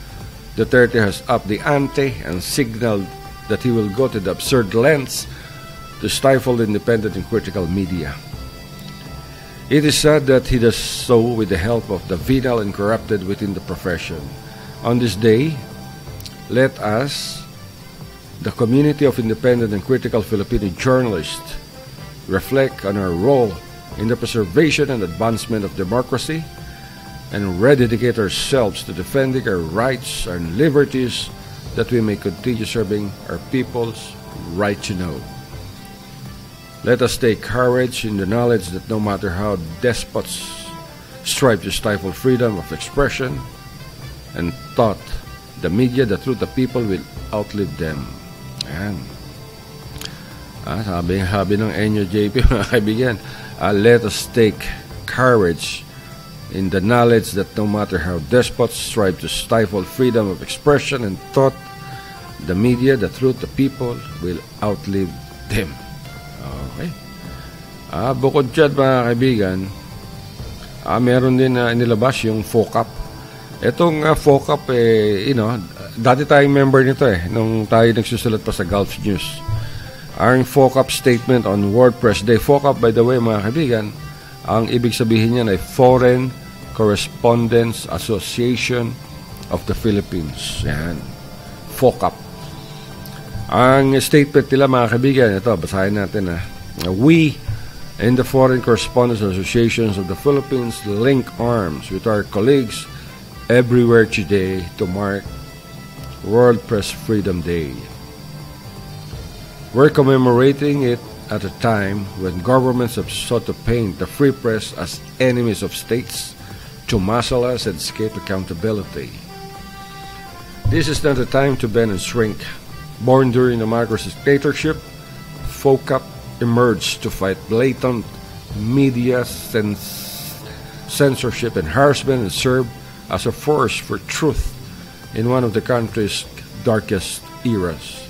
S3: Duterte has upped the ante and signaled that he will go to the absurd lengths to stifle the independent and critical media. It is said that he does so with the help of the venal and corrupted within the profession. On this day, let us, the community of independent and critical Filipino journalists, reflect on our role in the preservation and advancement of democracy and rededicate ourselves to defending our rights and liberties that we may continue serving our people's right to know. Let us take courage in the knowledge that no matter how despots strive to stifle freedom of expression and thought, the media, the truth, the people will outlive them. Ayan. Sabi ng Enyo JP, mga kaibigan, let us take courage in the knowledge that no matter how despots strive to stifle freedom of expression and thought, the media, the truth, the people will outlive them. Okay. Bukod dyan, mga kaibigan, meron din inilabas yung FOCAP. Itong FOCAP, dati tayong member nito nung tayo nagsusulat pa sa Gulf News. Ang FOCAP statement on World Press Day. FOCAP, by the way, mga kaibigan, ang ibig sabihin niyan ay Foreign Correspondents Association of the Philippines. Yan. FOCAP. Ang statement nila, mga kaibigan, ito, basahin natin. We, in the Foreign Correspondents Associations of the Philippines, link arms with our colleagues everywhere today to mark World Press Freedom Day. We're commemorating it at a time when governments have sought to paint the free press as enemies of states, to muscle us and escape accountability. This is not a time to bend and shrink. Born during the Marcos dictatorship, FOCAP emerged to fight blatant media censorship and harassment and serve as a force for truth in one of the country's darkest eras.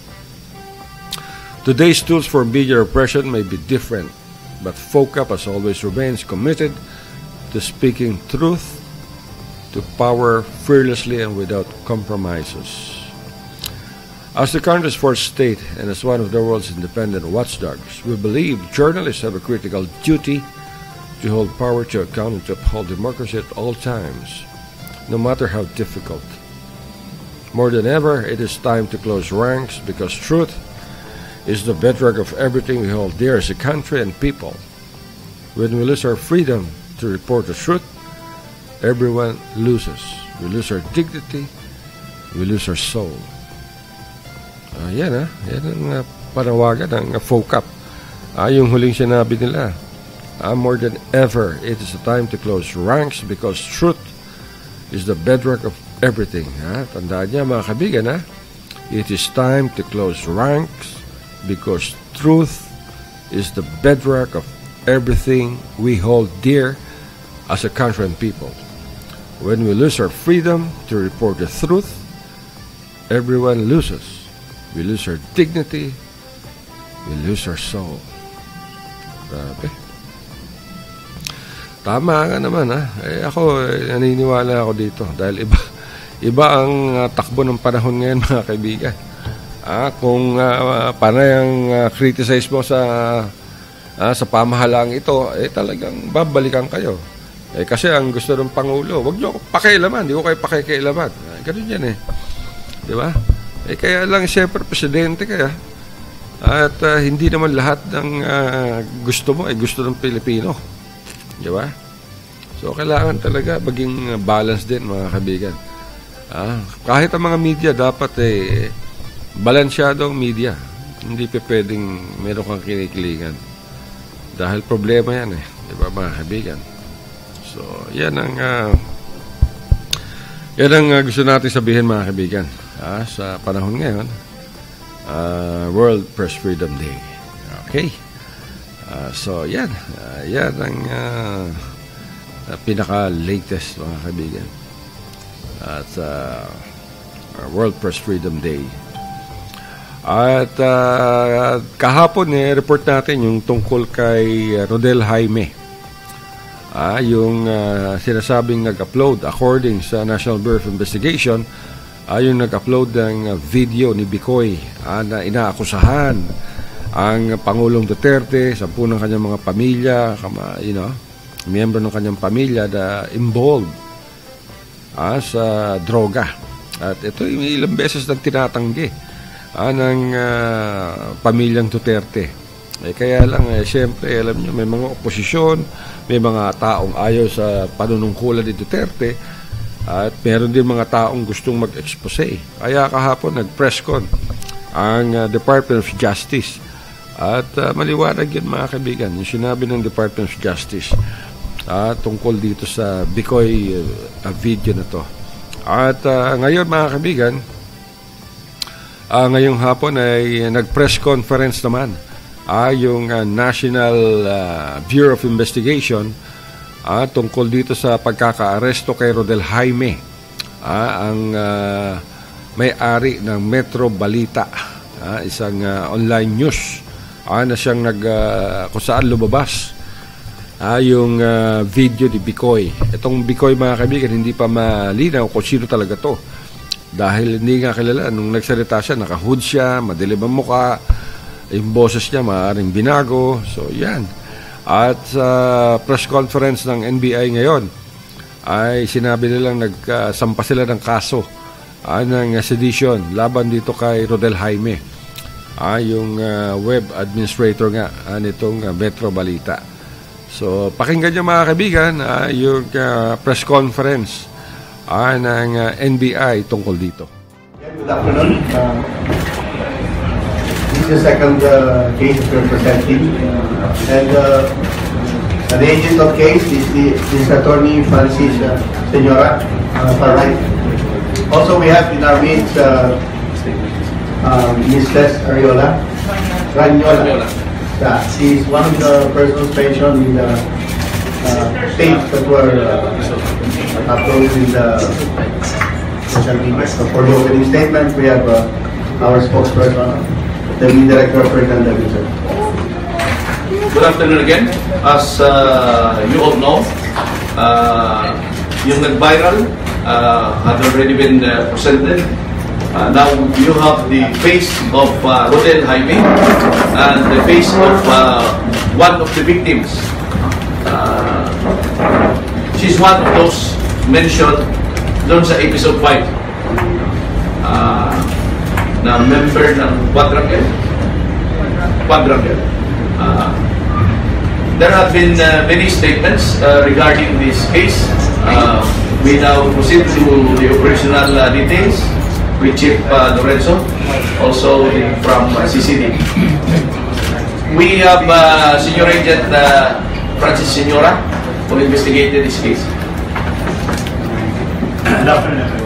S3: Today's tools for media oppression may be different, but FOCAP as always remains committed to speaking truth to power fearlessly and without compromises. As the country's fourth state and as one of the world's independent watchdogs, we believe journalists have a critical duty to hold power to account and to uphold democracy at all times, no matter how difficult. More than ever, it is time to close ranks because truth is the bedrock of everything we hold dear as a country and people. When we lose our freedom to report the truth, everyone loses. We lose our dignity, we lose our soul. Yan ang panawagan ng FOCAP. Yung huling sinabi nila, more than ever, it is a time to close ranks because truth is the bedrock of everything. Tandaan niya, mga kaibigan, it is time to close ranks because truth is the bedrock of everything we hold dear as a country and people. When we lose our freedom to report the truth, everyone loses. We lose our dignity, we lose our soul. Grabe. Tama nga naman, ako, naniniwala ako dito dahil iba ang takbo ng panahon ngayon, mga kaibigan. Kung panay ang criticize mo sa pamahalang ito, talagang babalikan kayo. Kasi ang gusto ng Pangulo, wag nyo pakialaman, di ko kayo pakikialaman. Ganun yan Di ba? Kaya lang siyempre presidente kaya. At hindi naman lahat ng gusto mo ay gusto ng Pilipino. Di ba? So kailangan talaga maging balance din, mga kaibigan. Kahit ang mga media dapat balansyadong media. Hindi pa pwedeng meron kang kinikilingan. Dahil problema yan Di ba, mga kaibigan? So, yan ang gusto natin sabihin, mga kaibigan. Sa panahon ngayon, World Press Freedom Day. Okay? So, yan. Yan ang pinaka-latest, mga kaibigan. At World Press Freedom Day. At kahapon, report natin yung tungkol kay Rodel Jaime. Yung sinasabing nag-upload according sa National Bureau of Investigation, yung nag-upload ng video ni Bicoy na inaakusahan ang Pangulong Duterte, 10 ng kanyang mga pamilya, miyembro ng kanyang pamilya na involved sa droga. At ito yung ilang beses nang tinatanggi ng pamilyang Duterte. Kaya lang, siyempre, alam nyo, may mga oposisyon, may mga taong ayaw sa panunungkulan ni Duterte, at meron din mga taong gustong mag-expose. Kaya kahapon nag-press con ang Department of Justice. At maliwanag yun, mga kaibigan, yung sinabi ng Department of Justice tungkol dito sa Bicoy video na to. At ngayon, mga kaibigan, ngayong hapon ay nag-press conference naman yung National Bureau of Investigation tungkol dito sa pagkaka-aresto kay Rodel Jaime, ang may-ari ng Metro Balita, isang online news na siyang kung saan lumabas yung video ni Bicoy. Itong Bicoy, mga kaibigan, hindi pa malinaw kung sino talaga to, dahil hindi nga kilala. Nung nagsalita siya, naka-hood siya, madilim ang muka, yung boses niya maaaring binago. So yan. At sa press conference ng NBI ngayon ay sinabi nilang nagsampa sila ng kaso ng sedition laban dito kay Rodel Jaime, yung web administrator nga nitong Metro Balita. So pakinggan niyo, mga kaibigan, yung press conference ng NBI tungkol dito.
S4: Good afternoon. This is the second case we're presenting, and an agent of case is Attorney Francis Senora Faray. Also, we have in our midst Ms. Tess Ranyola. She is one of the persons mentioned in the tapes that were uploaded in the social media. So for the opening statement, we have our spokesperson, the Director of Ferdinand Davidson.
S5: Good afternoon again. As you all know, yung nag-viral had already been presented. Now you have the face of Rodel Jaime and the face of one of the victims. She's one of those mentioned doon sa episode 5. Na member ng Quadrangle. There have been many statements regarding this case. We now proceed to the operational details with Chief Lorenzo, also from CCD. We have Senior Agent Francis Senora, who investigated this case.
S6: Good afternoon, everyone.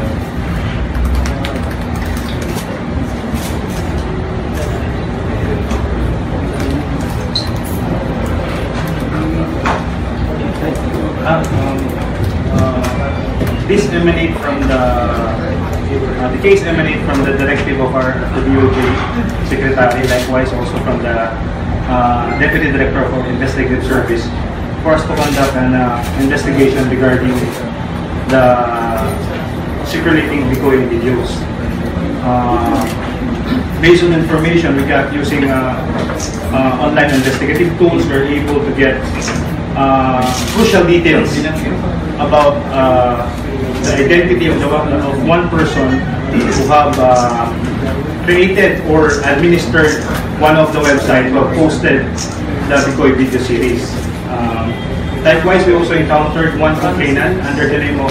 S6: This emanate from the case emanate from the directive of the DOJ Secretary, likewise also from the Deputy Director of Investigative Service, for us to conduct an investigation regarding the circulating Bicoy videos. Based on information we got using online investigative tools, we're able to get crucial details about the identity of one person who have created or administered one of the websites who have posted the Bicoy video series. Likewise, we also encountered one complainant under the name of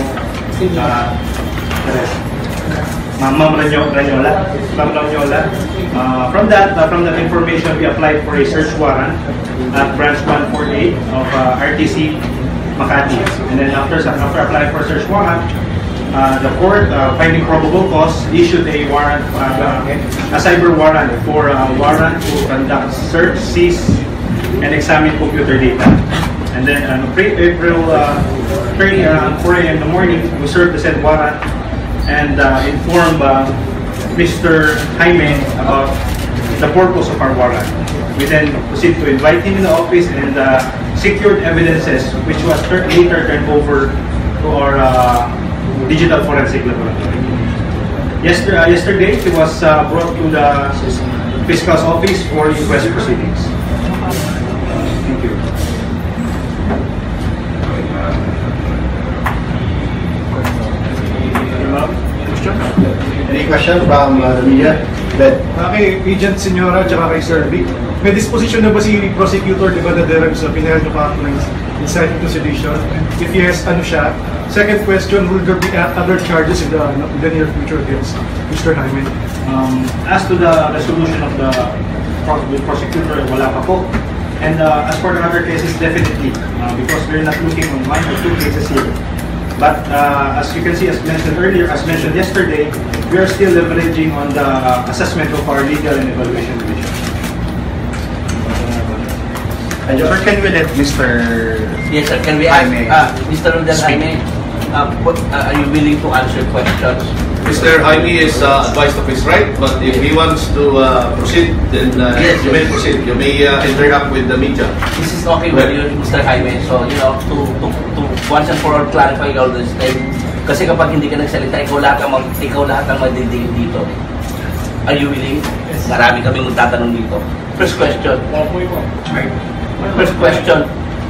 S6: Ma'am Ranyola. From that information, we applied for a search warrant at branch 148 of RTC Makati. And then after applying for a search warrant, the court, finding probable cause, issued a warrant, a cyber warrant for warrant to conduct search, seize, and examine computer data. And then on April 30, around 4 a.m. in the morning, we served the said warrant and informed Mr. Jaime about the purpose of our warrant. We then proceeded to invite him in the office and secured evidences, which was later turned over to our digital forensic laboratory. Yesterday, he was brought to the fiscal's office for inquest proceedings. Thank you.
S4: Any question from the media?
S7: Kay Agent Senyora at kay Sir Vic, may disposition na ba si prosecutor, di ba, na direct sa pinahal nyo pa ng inciting to sedition? If yes, ano siya? Second question, will there be other charges in the near future against Mr. Jaime?
S6: As to the resolution of the prosecutor, wala pa po. And as for the other cases, definitely, because we're not looking on one or two cases here. But as you can see, as mentioned earlier, as mentioned yesterday, we are still leveraging on the assessment of our legal and evaluation division.
S4: Sir, can we let Mr.
S8: Yes, sir. Can we ask,
S4: Jaime
S8: Mr. Rodel Jaime, are you willing to answer questions?
S5: Mr. Jaime is advised of his right, but if he wants to proceed, then
S8: Yes,
S5: you may proceed. You may interact with the media.
S8: This is okay with you, Mr. Jaime. So, you know, to once and for all clarify all this thing. Kasi kapag hindi ka nagsalita, ikaw lahat ang madindig dito. Are you willing? Marami kami magtatanong dito. First question. First question.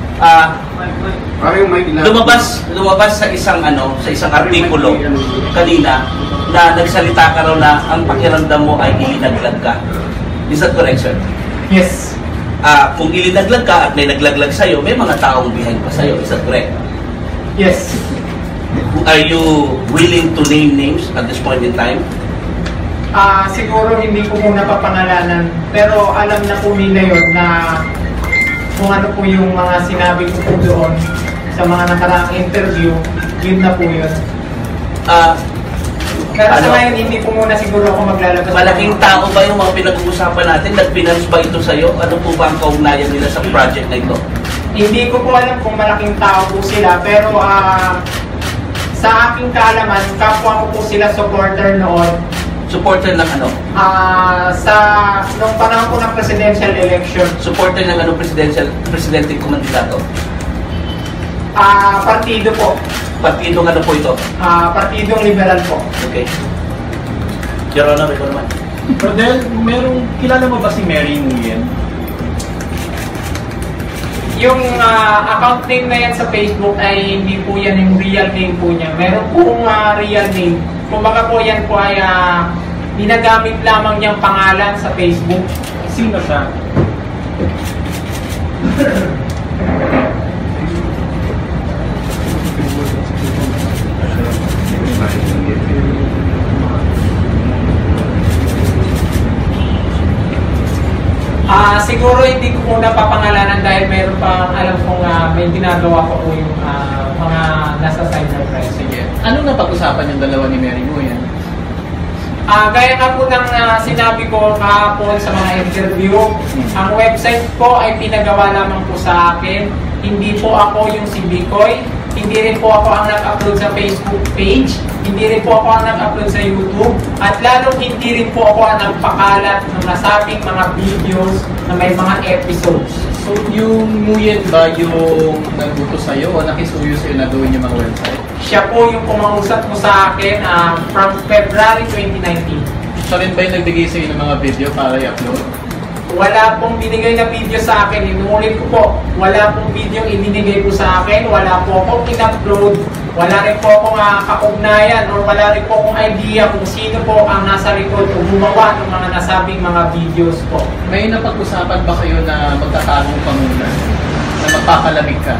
S8: Lumabas sa isang artikulo kanina na nagsalita ka raw na ang pakiramdam mo ay ilinaglag ka. Is that correct, sir?
S9: Yes.
S8: Kung ilinaglag ka at may naglaglag sa'yo, may mga taong behind pa sa'yo. Is that correct?
S9: Yes.
S8: Are you willing to name names at this point in time?
S9: Siguro hindi ko muna papangalanan, pero alam na po nila yun na kung ano po yung mga sinabi ko po doon sa mga nakaraang interview, yun na po yun. Pero sa ngayon, hindi po muna siguro ako maglalabas.
S8: Malaking tao ba yung mga pinag-uusapan natin? Nag-finance ba ito sa'yo? Ano po ba ang kaugnayan nila sa project na ito?
S9: Hindi ko po alam kung malaking tao po sila, pero sa aking kaalaman, kapwa ko po sila supporter noon.
S8: Supporter ng ano?
S9: Nung panahon po ng presidential election.
S8: Supporter ng ano presidente kumandidato?
S9: Partido po.
S8: Partidong ano po ito?
S9: Partidong liberal po.
S8: Okay. Your Honor, ikaw naman.
S6: Rodel, kilala mo ba si Mary Nguyen?
S9: Yung account name na yan sa Facebook ay hindi po yan yung real name po niya. Meron pong real name. Kumbaga po yan po ay ginagamit lamang niyang pangalan sa Facebook.
S6: Sino siya?
S9: Siguro hindi ko muna papangalanan dahil meron pa alam kong may ginagawa ko po yung mga nasa cybercrime.
S10: Sige. Anong napag-usapan yung dalawa ni Mary Nguyen?
S9: Gaya nga po ng sinabi ko kahapon sa mga interview, ang website ko ay pinagawa lamang po sa akin. Hindi po ako yung si Bicoy. Hindi rin po ako ang nag-upload sa Facebook page. Hindi rin po ako ang nag-upload sa YouTube. At lalong hindi rin po ako ang nagpakalat ng nasabing mga videos na may mga episodes.
S10: So, yung Nguyen ba yung nagbuto sa'yo o nakisuyo sa'yo na gawin yung mga website?
S9: Siya po yung kumausap mo sa akin from February 2019.
S10: So, rin ba yung nagbigay sa'yo ng mga video para i-upload?
S9: Wala pong binigay na video sa akin. Inuulit ko po, wala pong video ibinigay po sa akin. Wala po akong in-upload. Wala rin po akong kaugnayan or wala rin po akong idea kung sino po ang nasa likod o gumawa ng mga nasabing mga videos po.
S10: May napag-usapan ba kayo na magtatagong ka muna? Na magpapalamig ka?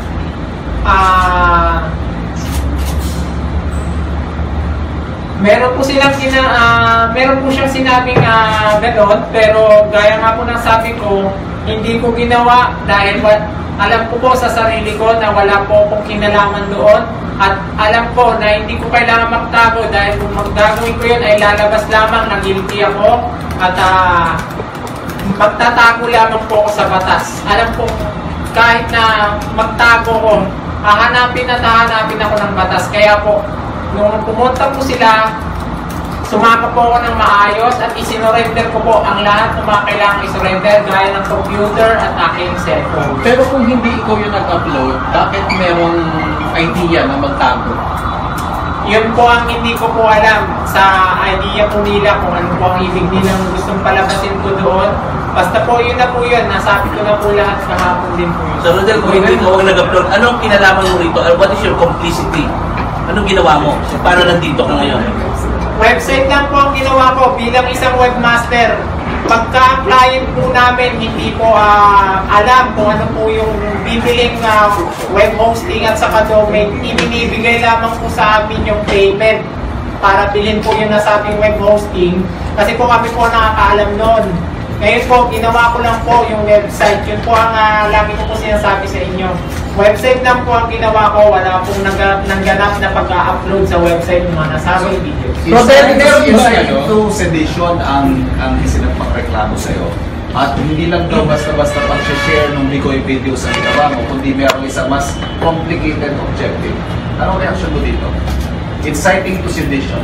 S9: Meron po siyang sinabing gano'n, pero gaya nga po ng sabi ko, hindi ko ginawa dahil alam ko po sa sarili ko na wala po akong kinalaman doon at alam ko na hindi ko kailangan magtago dahil kung magdagawin ko yun ay lalabas lamang na guilty ako at magtatago lamang po ako sa batas. Alam ko kahit na magtago ko, hahanapin ako ng batas. Kaya po, nung pumunta po sila, sumaka po ako ng maayos at isinorender ko po ang lahat ng mga kailangang isurrender gaya ng computer at aking cellphone.
S10: Pero kung hindi ikaw yung nag-upload, bakit merong idea na magtago?
S9: Yun po ang hindi ko po alam sa idea po nila kung ano po ang ibig nilang gustong palabasin ko doon. Basta po yun na po yun, nasabi ko na po lahat kahapon din po yun.
S8: So Rodel, kung hindi ka huwag nag-upload, anong kinalaman mo rito? What is your complicity? Anong ginawa mo? Paano nandito ka ngayon?
S9: Website lang po ang ginawa ko bilang isang webmaster. Pagka-client po namin, hindi po alam kung ano po yung bibiling web hosting at saka domain. Ibinibigay lamang po sa amin yung payment para bilhin po yung nasabing web hosting. Kasi po kami po nakakaalam noon. Ngayon po, ginawa ko lang po yung website. Yun po ang lagi ko po sinasabi sa inyo. Website lang po ang ginawa ko. Wala pong nangganap na pag-upload sa website ng mga nasabing video.
S11: Insight to sedition ang isinagpakreklamo sa'yo. At hindi lang daw basta-basta pag-share ng Bicoy videos ang ginawa mo, kundi mayroong isang mas complicated objective. Anong reaction mo dito? Inciting to sedition.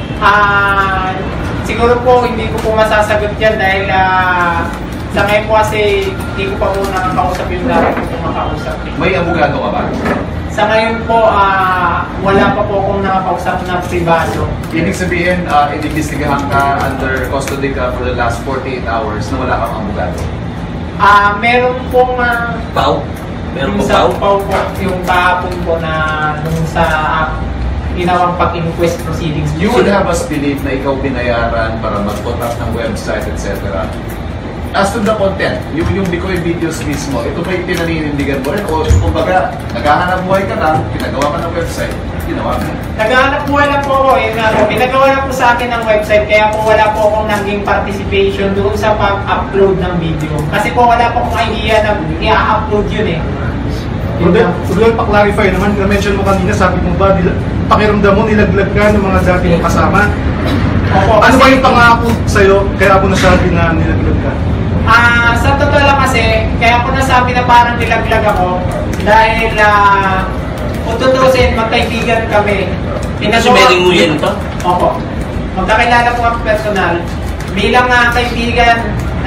S9: Siguro po hindi ko po masasagot yan dahil sa ngayon po kasi hindi ko pa po nakakausap yung dapat ko makausap.
S11: May abogado ka ba?
S9: Sa ngayon po, wala pa po akong nakakausap na privado.
S11: Ibig sabihin, inimbestigahan ka under custody ka for the last 48 hours na wala kang abogado?
S9: Meron pong
S8: Pau? Meron po
S9: sa Pau po, yung kahapon po na nung sa ginawang pag-inquest proceedings.
S11: You would have us believe na ikaw binayaran para mag-put up ng website, etc. As to the content, yung Bicoy videos mismo, ito ba yung pinaninindigan mo rin? O kumbaga, naghahanap buhay ka lang, pinagawa ka ng website, ginawa mo?
S9: Naghahanap buhay lang po ako. Pinagawa lang po sa akin ng website, kaya po wala po akong naging participation doon sa pag-upload ng video. Kasi po wala po akong idea na i-upload yun eh.
S7: Rodel, pa-clarify naman, na-mention mo kanina, sabi mo ba, pakiramdam mo, nilaglag ka ng mga dati mong kasama?
S9: Opo,
S7: ano ba yung pangako sa'yo, kaya ako nasabi na nilaglag ka?
S9: Sa totoo lang kasi, kaya ako nasabi na parang nilaglag ako dahil kung tutusin, magkaibigan kami.
S8: Si Mary Nguyen to?
S9: Opo. Magkakilala po ang personal. Bilang kaibigan,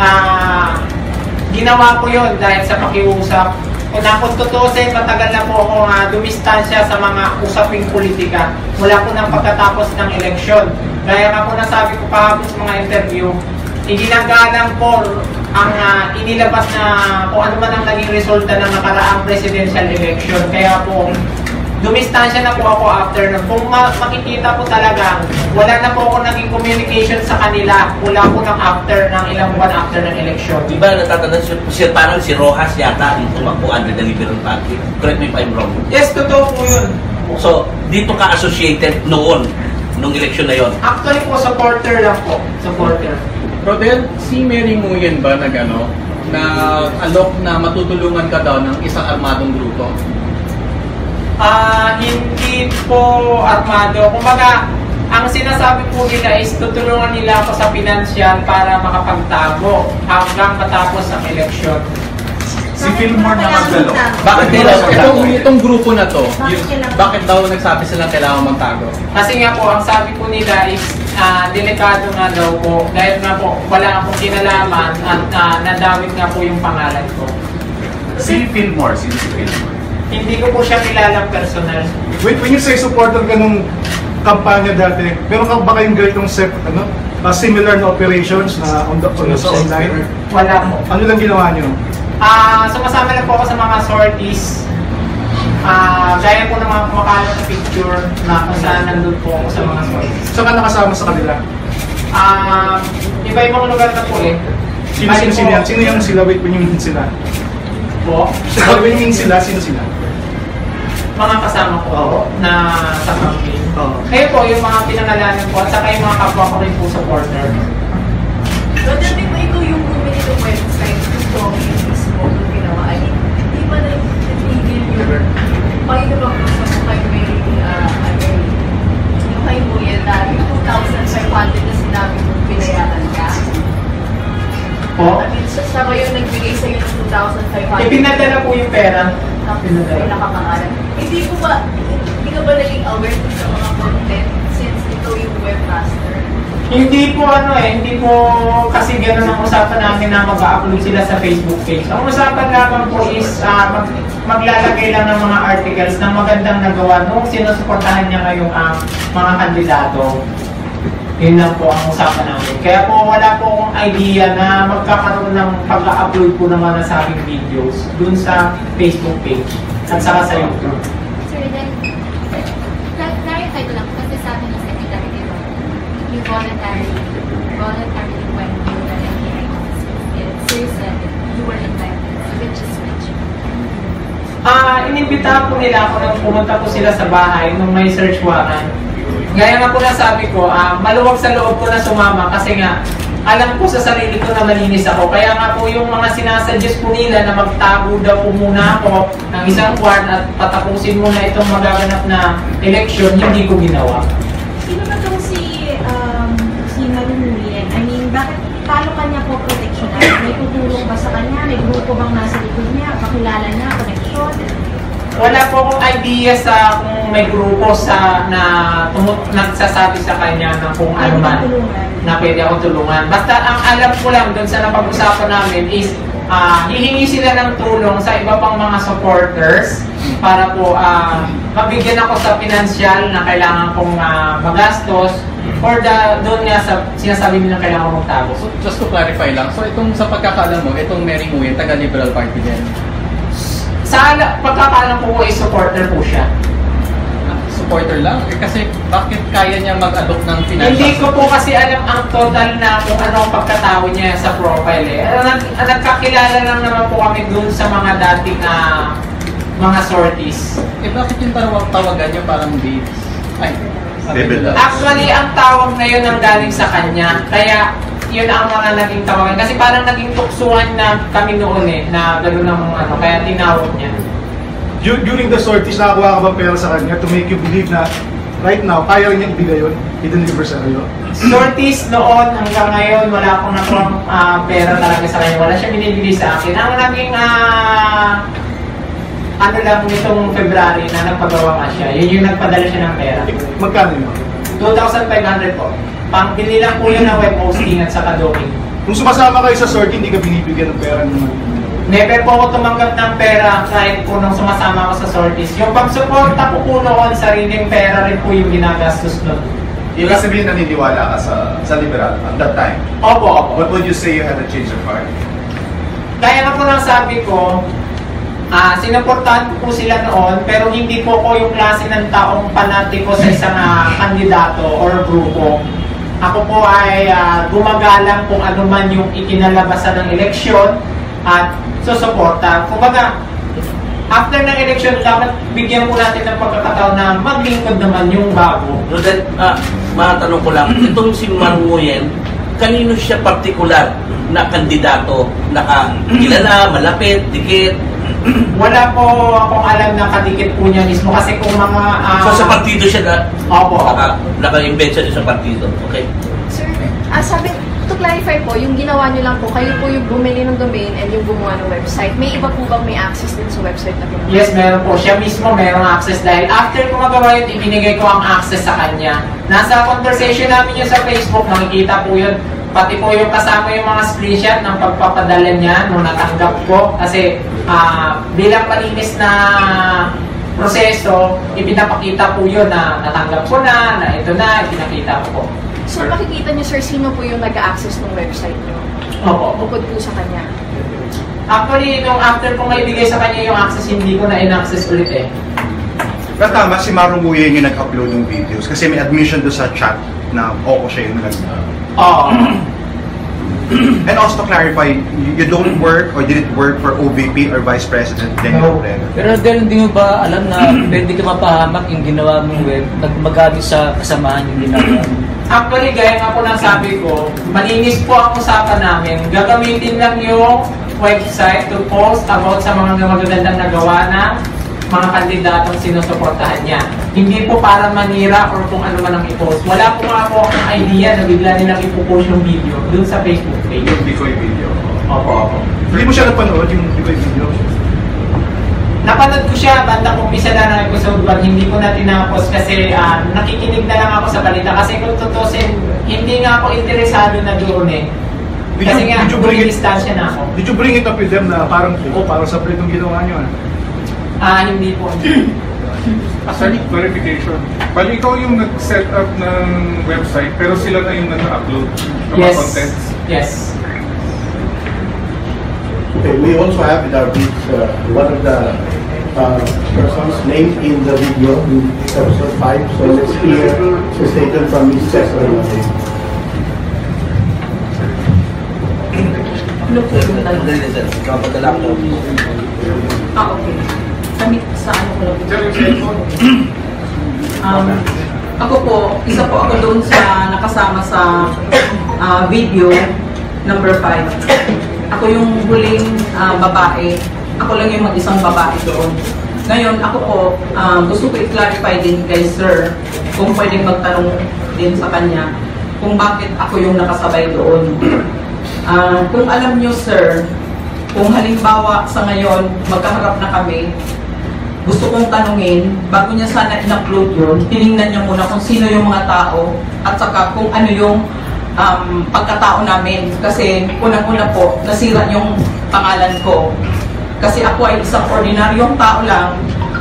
S9: ginawa ko yun dahil sa pakiusap. Kung tutusin, matagal na po akong dumistansya sa mga usaping politika mula po ng pagkatapos ng eleksyon. Gaya nga po nasabi ko kahapon sa mga interview, iginagalang po ang inilabas na kung ano man ang naging resulta ng nakaraang presidential election. Kaya po, dumistansya na po ako after nun. Kung makikita po talaga, wala na po ako naging communication sa kanila mula po ng after, ng ilang buwan after ng election.
S8: Diba natatandaan siya parang si Rojas yata yung tumakbo under the Liberal Party? Correct me if I'm wrong.
S9: Yes, totoo po yun.
S8: So, dito ka associated noon, nung election na yon?
S9: Actually po, supporter lang po. Supporter.
S10: Rodel, si Mary Nguyen ba na-alok na matutulungan ka daw ng isang armadong grupo?
S9: Hindi po armado. Kumbaga, ang sinasabi po nila is tutulungan nila ako sa pinansyal para makapagtago hanggang matapos ang eleksyon.
S11: Si Fillmore na magdalo.
S10: Bakit itong grupo na to, bakit daw nagsabi silang kailangan magtago?
S9: Kasi nga po, ang sabi po nila is delikado nga daw po. Dahil nga po, wala akong kinalaman at nadawit nga po yung pangalan ko.
S11: Si Fillmore, si Fillmore.
S9: Hindi ko po siya kilalang personal.
S7: When you say supporter ka nung kampanya dati, meron ka ba kayong ganitong similar na operations na sa online?
S9: Wala po.
S7: Ano lang ginawa nyo?
S9: Sumasama lang po ako sa mga sorties. Gaya po ng mga kumakalat na picture na kung saan nandun po ako sa mga sorties.
S7: Saan ka nakasama sa kanila?
S9: Iba-ibang lugar na po eh.
S7: Sino yung sila? Wait, when you mean sila?
S9: Po?
S7: When you mean sila, sino sila?
S9: Mga kasama ko na sa campaign. Kaya po yung mga pinangalanan ko at saka yung mga kapwa ko rin po supporter.
S12: Rodel, di ba ikaw yung bumili ng website yung mismo yung ginawa? Ay, hindi ba nag-tigil yung pakita bang gusto mo kay Mary yung kay Nguyen dahil yung 2,500 na sinabi mo pinayaran ka?
S9: Po?
S12: I mean, sa ngayon nagbigay sa'yo ng 2,500.
S9: Ipinadala po yung pera.
S12: Hindi ka ba naging aware sa mga content since ito yung web broadcaster?
S9: Hindi po hindi po kasi gano'n ang usapan namin na mag-upload sila sa Facebook page. Ang usapan naman po is maglalagay lang ng mga articles na magandang nagawa nung sinusuportahan niya ngayong mga kandidato. Yun lang po ang usapan namin. Kaya po wala po akong idea na magkakaroon ng pag-upload po ng mga nasabing videos dun sa Facebook page at saka sa YouTube.
S13: Sir, then, clarify ko lang kasi sabi ng Secretary, di ba? You voluntarily went to the hearing office. Sir said you were invited. So which is which?
S9: Inimbitahan po nila ako nung pumunta po sila sa bahay nung may search warrant. Gaya nga po na sabi ko, maluwag sa loob ko na sumama kasi nga alam ko sa sarili ko na malinis ako. Kaya nga po yung mga sinasuggest po nila na magtago daw po muna ako ng isang buwan at patapusin muna itong magaganap na eleksyon, hindi ko ginawa.
S12: Sino ba itong si Manunuyen? I mean, bakit paano kanya po proteksyonan? May tutulong ba sa kanya? May grupo bang nasa likod niya? Pakilala niya? Koneksyon?
S9: Wala po akong idea sa kung may grupo na nagsasabi sa kanya ng kung ano man na pwede akong tulungan. Basta ang alam ko lang doon sa napag-usapan namin is hihingi sila ng tulong sa iba pang mga supporters para po mabigyan ako sa pinansyal na kailangan kong magastos or doon nga sa sinasabi nila kailangan kong magtago.
S10: So, just to clarify lang, so itong sa pagkakalam mo, itong Mary Nguyen, taga-Liberal Party din?
S9: Sa pagkakalam ko ay supporter po siya.
S10: Supporter lang? Kasi bakit kaya niya mag-adopt ng financial?
S9: Hindi ko po kasi alam ang total na kung ano ang pagkatao niya sa profile Nagkakilala lang naman po kami dun sa mga dating mga sorties.
S10: Bakit yung tawagan niyo parang babes?
S9: Actually, ang tawag na yun ang galing sa kanya. Kaya yun ang mga naging tawagan. Kasi parang naging tuksuhan na kami noon na gano'n ang kaya tinawag niya.
S7: During the sorties, nakakuha ka ba pera sa kanya to make you believe na right now, kaya rin niya ibigay yun? I-deliver sa kayo?
S9: Sorties noon hanggang ngayon, wala akong nakuha pera talaga sa kanya. Wala siya binibigay sa akin. Ang naging lang nitong February na nagpagawa nga siya. Yun yung nagpadala siya ng pera.
S7: Magkano yun?
S9: 2,500 po. Pang-bili lang po yun ng web hosting at saka domain.
S7: Kung sumasama kayo sa sortie, hindi ka binibigyan ng pera ng
S9: Never po ako tumanggap ng pera kahit po nung sumasama ako sa sorties. Yung pag-suporta ko po noon, sariling pera rin po yung ginagastos noon.
S11: Ibig sabihin naniniwala ka sa liberal at that time?
S9: Opo.
S11: What would you say you had a change of heart?
S9: Kaya nga po nang sabi ko, sinuportahan ko po sila noon, pero hindi po ko yung klase ng taong panatiko sa isang kandidato or grupo. Ako po ay gumagalang kung ano man yung ikinalabasan ng eleksyon at susuporta. Kumbaga, after ng eleksyon, dapat bigyan po natin ng pagkakataon na maglingkod naman yung bago.
S8: So that, matanong ko lang, itong si Manunuyen, kanino siya partikular na kandidato? Nakakilala, malapit, dikit?
S9: Wala po akong alam na kadikit po niya mismo kasi kung mga...
S8: so sa partido siya na?
S9: Opo.
S8: Naka-invent siya sa partido. Okay.
S12: Sir, sabi, to clarify po, yung ginawa niyo lang po, kayo po yung bumili ng domain and yung gumawa ng website. May iba po bang may access din sa website na ginawa?
S9: Yes, meron po. Siya mismo merong access dahil after ko magawa yun, ibinigay ko ang access sa kanya. Nasa conversation namin yun sa Facebook, makikita po yun. Pati po yung kasama yung mga screenshot ng pagpapadala niya nung natanggap ko. Kasi bilang malinis na proseso, ipinapakita po yun na natanggap ko na ito na, ipinakita ko po.
S12: So makikita niyo sir, sino po yung nag-access ng website niyo?
S9: Opo.
S12: Bukod po sa kanya?
S9: Actually, nung after ko maibigay sa kanya yung access, hindi ko na in-access ulit eh.
S14: Pero tama, si Maru Nguyen yung nag-upload ng videos kasi may admission doon sa chat na siya yung And also to clarify, you don't work or did it work for OVP or Vice President Daniel Robredo?
S15: Pero Del, hindi mo ba alam na pwede ka mapahamak yung ginawa mong web nagmagamit sa kasamahan yung ginagawa mo?
S9: Actually, gaya nga po ng sabi ko, malinis po ang usapan namin. Gagamitin lang yung website to post about sa mga magagandang nagawa ng mga kandidatong sinusuportahan niya. Hindi po para manira or kung ano man ang i-post. Wala po nga po akong idea na bigla nilang ipopost yung video dun sa Facebook page.
S11: Yung Bikoy video?
S9: Opo.
S7: Hindi mo siya napanood yung Bikoy video?
S9: napanood ko siya, bandang umpisa na ng episode 1, hindi ko na tinapos kasi nakikinig na lang ako sa balita. Kasi kung tutusin, hindi nga ako interesado na doon eh. Kasi nga, distansya na ako.
S7: Did you bring it up with them na parang parang sa itong ginawa nyo?
S9: Hindi po.
S16: Actually, clarification. Bali, ikaw yung nag-set up ng website, pero sila na yung nag-upload ng mga contents?
S9: Yes.
S4: Okay, we also have in our beach one of the persons named in the video in episode 5. So let's hear the statement from Ms. Cesar.
S17: Okay. Sa ano ko lang. Ako po, isa po ako doon sa nakasama sa video number 5. Ako yung huling babae. Ako lang yung mag-isang babae doon. Ngayon, ako po, gusto ko i-clarify din kay Sir kung pwedeng magtanong din sa kanya kung bakit ako yung nakasabay doon. Kung alam nyo, Sir, kung halimbawa sa ngayon, magkaharap na kami, gusto kong tanungin, bago niya sana in-upload yun, tinignan niya muna kung sino yung mga tao at saka kung ano yung pagkatao namin. Kasi unang-una po, nasira yung pangalan ko. Kasi ako ay isang ordinaryong tao lang,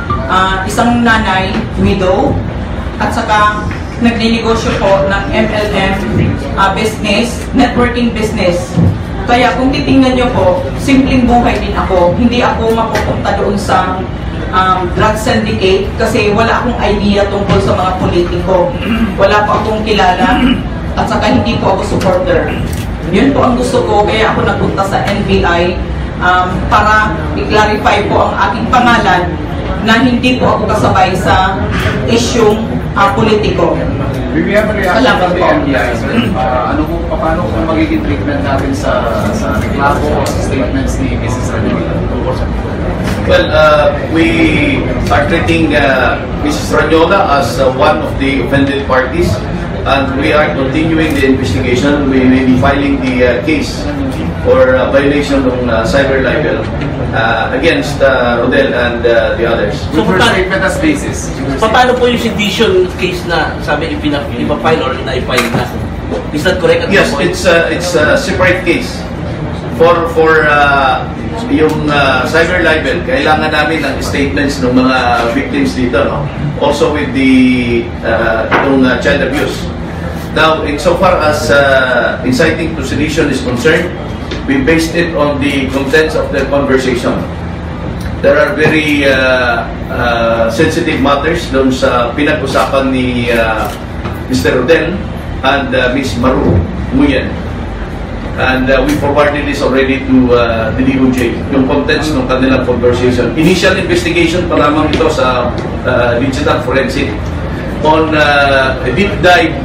S17: isang nanay, widow, at saka nagninegosyo po ng MLM business, networking business. Kaya kung titingnan nyo po, simpleng buhay din ako. Hindi ako mapupunta doon sa drug syndicate kasi wala akong idea tungkol sa mga politiko. Wala po akong kilala at saka hindi po ako supporter. Yun po ang gusto ko, kaya ako nagpunta sa NBI para i-clarify po ang aking pangalan na hindi po ako kasabay sa isyong politiko.
S11: We have a reaction from the NBI. Paano kung magiging treatment natin sa reklamo, sa statements ni Mrs. Ranyola?
S5: Well, we are treating Mrs. Ranyola as one of the offended parties, and we are continuing the investigation. We may be filing the case for violation of cyber libel against Rodel and the others.
S11: So, statement as basis.
S8: Paano po yung sedition case na sabi ipa-file or na-file na? Is that correct?
S5: Yes, it's a separate case. For yung cyber libel, kailangan namin ng statements ng mga victims dito, no? Also with the child abuse. Now, insofar as inciting to sedition is concerned, we based it on the contents of the conversation. There are very sensitive matters doon sa pinag-usapan ni Mr. Rodel and Ms. Maru Nguyen. And we forwarded this already to the DOJ, yung contents ng kanilang conversation. Initial investigation pa lamang ito sa digital forensic. On a deep dive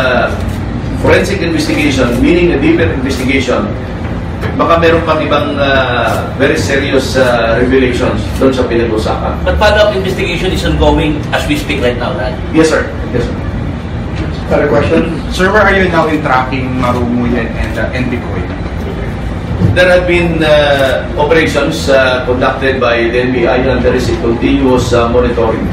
S5: forensic investigation, meaning a deeper investigation, baka meron pang ibang very serious revelations doon sa pinag-usapan.
S8: But follow-up investigation is ongoing as we speak right now, right?
S5: Yes, sir. Yes, sir.
S14: Other question? Sir, where are you now in tracking Maru Nguyen and Bicoy?
S5: There have been operations conducted by the NBI and there is a continuous monitoring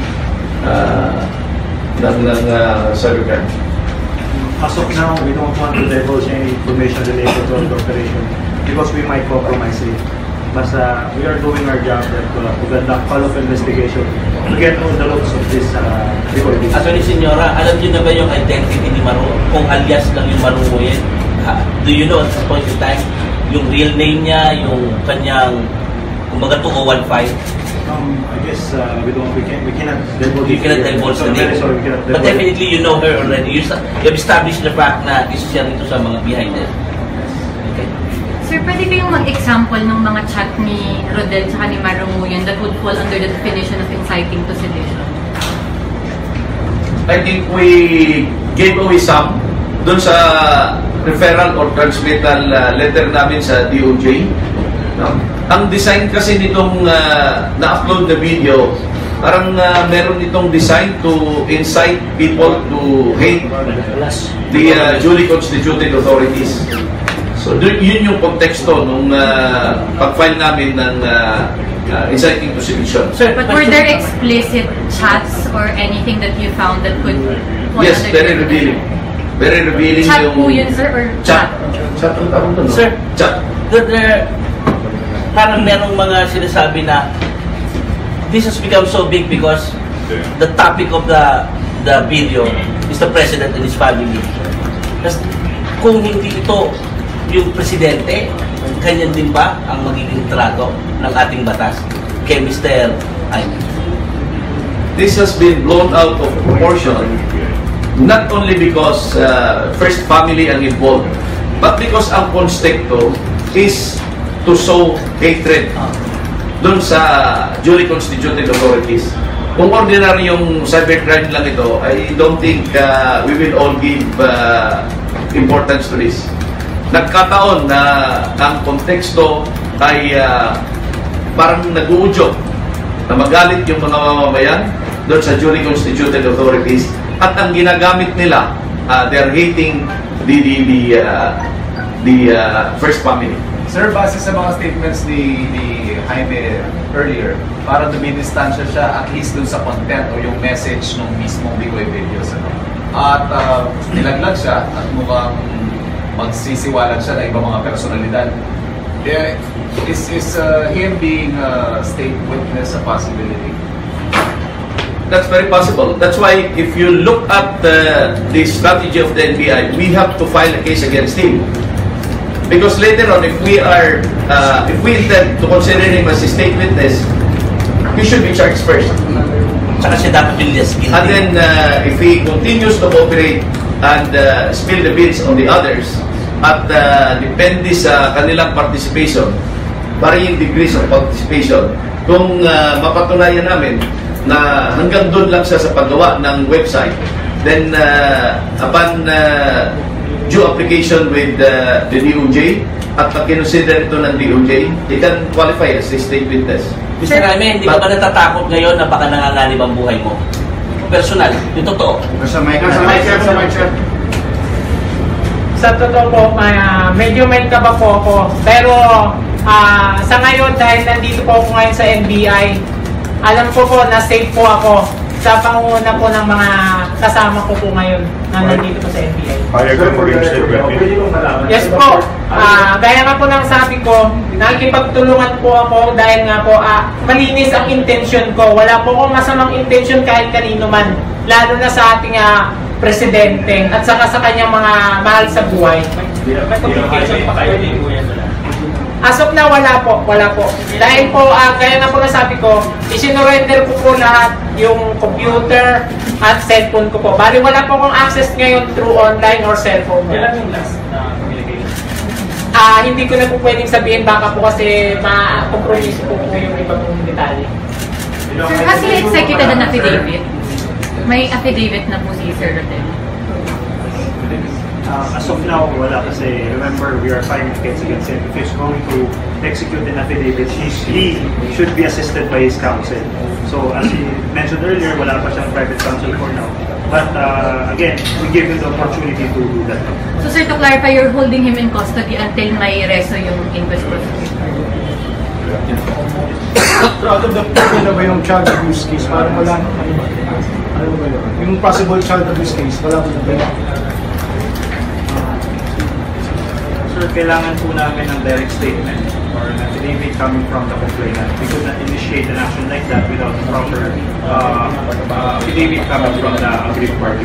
S5: ng cybercrime.
S6: As of now, we don't want to divulge any information related to our operation because we might compromise it. But we are doing our job to conduct follow-up investigation to get all the roots of this recording.
S8: Actually, Senyora, alam niyo na ba yung identity ni Maru? Kung alias lang yung Maru Nguyen? Do you know at this point in time yung real name niya, yung kanyang kumbaga 2015?
S6: I guess we cannot divulge.
S8: You cannot divulge the name.
S6: Sorry, we cannot
S8: But
S6: divulge.
S8: definitely you know her already. You have established the fact na isa siya rito sa mga behind it. Okay.
S13: Sir, pwede kayong mag-example ng mga chat ni Rodel at ni Maru Nguyen that would fall under the definition of inciting to sedition?
S5: I think we gave away some doon sa referral or transmittal letter namin sa DOJ. No? Ang design kasi nitong na-upload na video, parang meron itong design to incite people to hate the duly constituted authorities. So yun yung konteksto nung pag-file namin ng inciting to sedition.
S18: But were there explicit chats or anything that you found that could point
S5: Yes, very revealing. Very revealing
S18: Chat
S5: yung...
S18: po yun, sir, or
S5: Chat. Chat ang tawag doon, no?
S8: Sir,
S5: chat.
S8: Parang merong mga sinasabi na this has become so big because the topic of the video is the president and his family. Kasi kung hindi ito yung presidente, kanyan din ba ang magiging trato ng ating batas kay Mr. Jaime?
S5: This has been blown out of proportion, not only because first family ang involved, but because ang constecto is to sow hatred doon sa duly constituted authorities. Kung ordinary yung cybercrime lang ito, I don't think we will all give importance to this. Nagkataon na ang konteksto ay parang nag-uudyok na magalit yung mga mamamayan doon sa duly constituted authorities at ang ginagamit nila, they're hating the first family.
S11: Sir, base sa mga statements ni Jaime earlier, para dumidistansya siya at least dun sa content o yung message ng mismong Bicoy videos. At nilaglag siya at mukhang magsisiwalag siya na ibang mga personalidad. Is him being a state witness a possibility?
S5: That's very possible. That's why if you look at the strategy of the NBI, we have to file a case against him. Because later on, if we intend to consider him as a state witness, he should be charged first.
S8: Saka siya dapat yung less guilty.
S5: And then, if he continues to cooperate and spill the beans on the others, at depende sa kanilang participation, varying degrees of participation, kung mapatunayan namin na hanggang doon lang siya sa paggawa ng website, then upon due application with the DOJ at pag-consider ito ng DOJ, they can qualify as a state witness.
S8: Mr. Jaime, hindi ka ba natatakot ngayon na baka nanganganib ang buhay mo? Personal, yung totoo.
S4: Sa mic, sir.
S9: Sa totoo po, medyo may kaba po ako. Pero sa ngayon, dahil nandito po ako ngayon sa NBI, alam ko po na safe po ako sa pangunguna po ng mga kasama ko po ngayon na nandito po sa NBI. Yes po. Gaya nga po ng sabi ko, nakikipagtulungan po ako dahil nga po malinis ang intention ko. Wala po akong masamang intention kahit kanino man. Lalo na sa ating presidente at saka sa kanyang mga mahal sa buhay. May communication pa kayo din po yan. As of na wala po. Dahil po, kaya nga po nasabi ko, isinurrender ko po lahat yung computer at cellphone ko po. Bali wala po akong access ngayon through online or cellphone. Kailan yung last communication? Hindi ko na po pwedeng sabihin baka po kasi ma-compromise po yung iba pong detalye.
S18: Sir, has he executed an affidavit? May affidavit na po si Sir Rodel.
S6: As of now, wala kasi remember we are filing a case against him. If he's going to execute an affidavit, he should be assisted by his counsel. So as he mentioned earlier, wala pa siyang private counsel for now. But again, we give him the opportunity to do that.
S18: So sir, to clarify, you're holding him in custody until may reso yung inquest prosecution?
S7: So out of the na ba yung child abuse case? Parang wala ano ba yun? Yung possible child abuse case, wala ko na ba yun?
S6: Sir, kailangan po namin ng direct statement or an affidavit coming from the complainant. We could not initiate an action like that without a proper affidavit coming from the aggrieved party.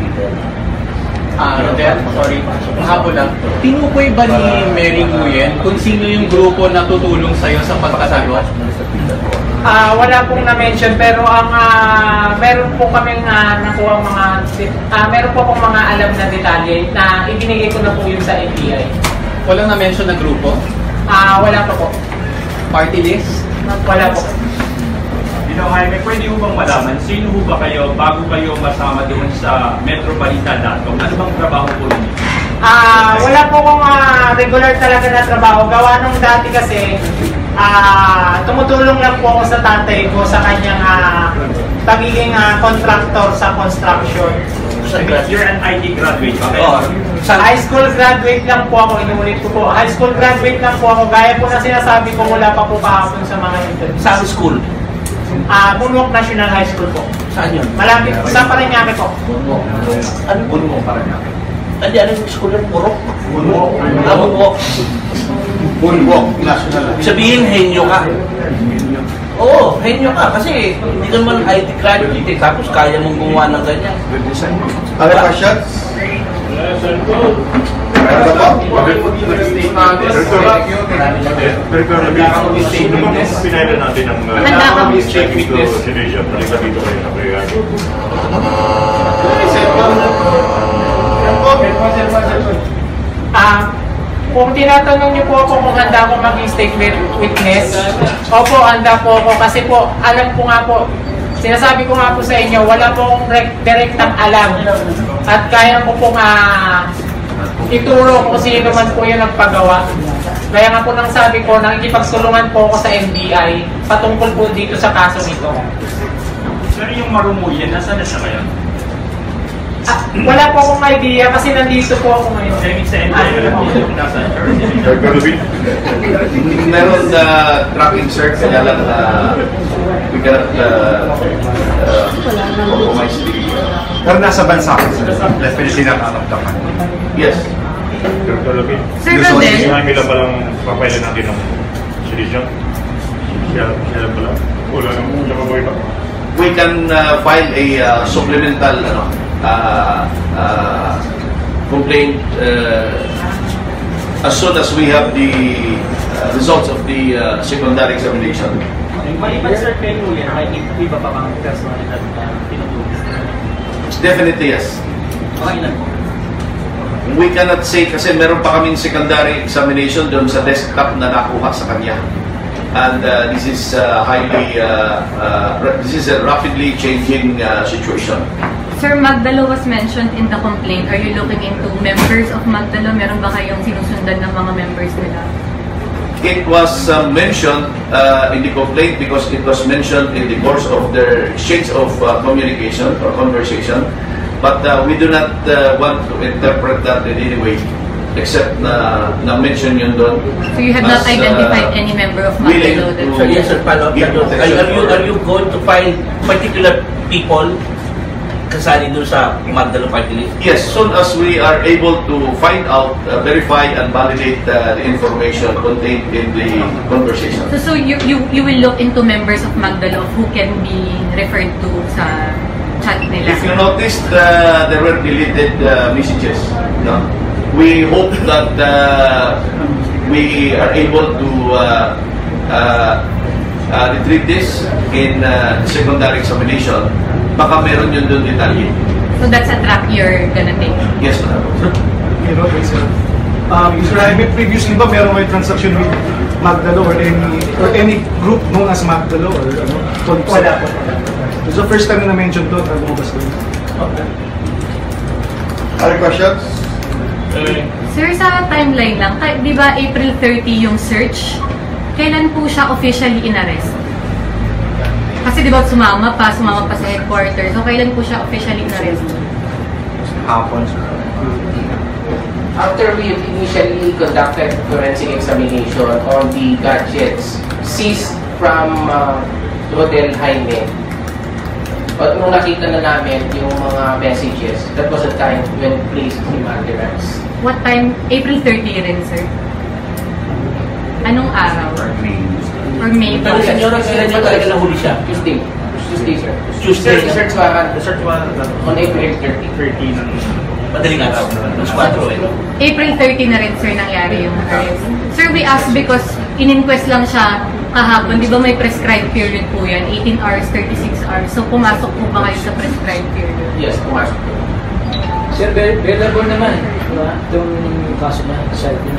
S10: Rodel, sorry, mahapon lang. Tinukoy ba ni Mary Nguyen kung sino yung grupo na tutulong sa'yo sa pagkasagot?
S9: Wala pong na-mention pero ang meron po kaming nakuha meron po akong mga alam na detalye na ibinigay ko na po yun sa NBI.
S10: Walang na-mention na grupo?
S9: Wala pa po.
S10: Party list?
S9: Wala po.
S6: Jaime, pwede mo bang malaman sino ho ba kayo bago kayo masama doon sa Metro Balita.com? Ano bang trabaho po ninyo?
S9: Wala po akong regular talaga na trabaho. Gawa nung dati kasi tumutulong lang po ako sa tatay ko sa kanyang pagiging contractor sa construction.
S8: sa graduate?
S6: You're an IT graduate. Okay?
S8: Oh,
S9: High school graduate lang po ako, inuulit ko po. High school graduate lang po ako. Gaya po na sinasabi ko mula pa po kahapon sa mga interview.
S8: Saan school?
S9: Bunwok National High School po.
S8: Saan yun?
S9: Malapit. Sa Parañaque po.
S8: Ano Bunwok? Parañaque. Hindi, ano yung school yun? Purok? Bunwok. Bunwok.
S11: Bunwok National.
S8: Sabihin, henyo ka. Oo, henyo ka. Kasi hindi ka naman IT graduate eh. Tapos kaya mong gumawa ng ganyan.
S11: Other questions?
S6: Pinailan natin ang technique to Sinesia. Talika dito kayo na kaya.
S9: Kung tinatanong niyo po ako kung handa ako maging state witness, opo, handa po ako kasi po, alam ko nga po, sinasabi ko nga po sa inyo, wala po akong direktang alam at kaya ko pong ituro kung sino man po yung nagpagawa. Kaya nga po nang sabi ko, nakikipagsulungan po ako sa NBI patungkol po dito sa kaso nito.
S6: Sir, yung marumuyan, nasaan na siya ngayon?
S9: Wala po akong idea kasi nandito po ako ngayon.
S5: Meron na tracking search kaya lang we cannot compromise the...
S14: Pero nasa bansa ko, sir. Definitely nakakamdaman.
S5: Yes.
S6: Sir, Rodel? Kami lang palang papailan natin ng sedition? Siya lang pala? Wala nang mabuhay pa?
S5: We can file a supplemental complaint as soon as we have the results of the secondary examination.
S6: Maliban sir kayo yan, may iba pa bang personalidad na tinutulong?
S5: Definitely yes.
S6: Pakailan po?
S5: We cannot say kasi meron pa kaming secondary examination doon sa desktop na nakuha sa kanya. And this is this is a rapidly changing situation.
S18: Sir, Magdalo was mentioned in the complaint. Are you looking into members of Magdalo? Meron ba kayong sinusundan ng mga members nila?
S5: It was mentioned in the complaint because it was mentioned in the course of their exchange of communication or conversation. But we do not want to interpret that in any way except na-mention yun doon.
S18: So you have not identified any member of Magdalo?
S8: So yes, sir, follow up. Are you going to find particular people kasali doon sa Magdalo Party List?
S5: Yes, soon as we are able to find out, verify and validate the information contained in the conversation.
S18: So you will look into members of Magdalo who can be referred to sa chat nila?
S5: If you noticed, there were deleted messages. No? We hope that we are able to retrieve this in secondary examination. Baka meron yun doon detalye.
S18: So that's a track you're gonna take?
S5: Yes, ma'am.
S7: Sir, previously ba meron may transaction with Magdalo or any group known as Magdalo or ano? Wala po. It's the first time na na-mention to, lumabas doon. Okay.
S11: Other questions?
S18: Sir, sa timeline lang, di ba April 30 yung search? Kailan po siya officially in-arrest? Kasi di ba sumama pa sa headquarters. So kailan po siya officially in-arrest?
S14: Hapon.
S19: After we initially conducted forensic examination on the gadgets seized from Rodel Jaime, at nung nakita na namin yung mga messages, that was the time when placed him under arrest.
S18: What time? April 30 rin, sir? Anong araw? Or May?
S8: Pero senyor, kailan nyo talaga nahuli siya?
S19: Tuesday. Tuesday, sir.
S8: Tuesday?
S19: Search warrant on April 30.
S8: Madaling araw. Mas 4 eh.
S18: April 30 na rin, sir, nangyari yung arrest. Sir, we asked because in-inquest lang siya kahapon. Di ba may prescribed period po yan? 18 hours, 36 hours. So, pumasok po ba kayo sa prescribed period?
S19: Yes, pumasok po.
S15: Sir, available naman. Itong kaso na sa atin.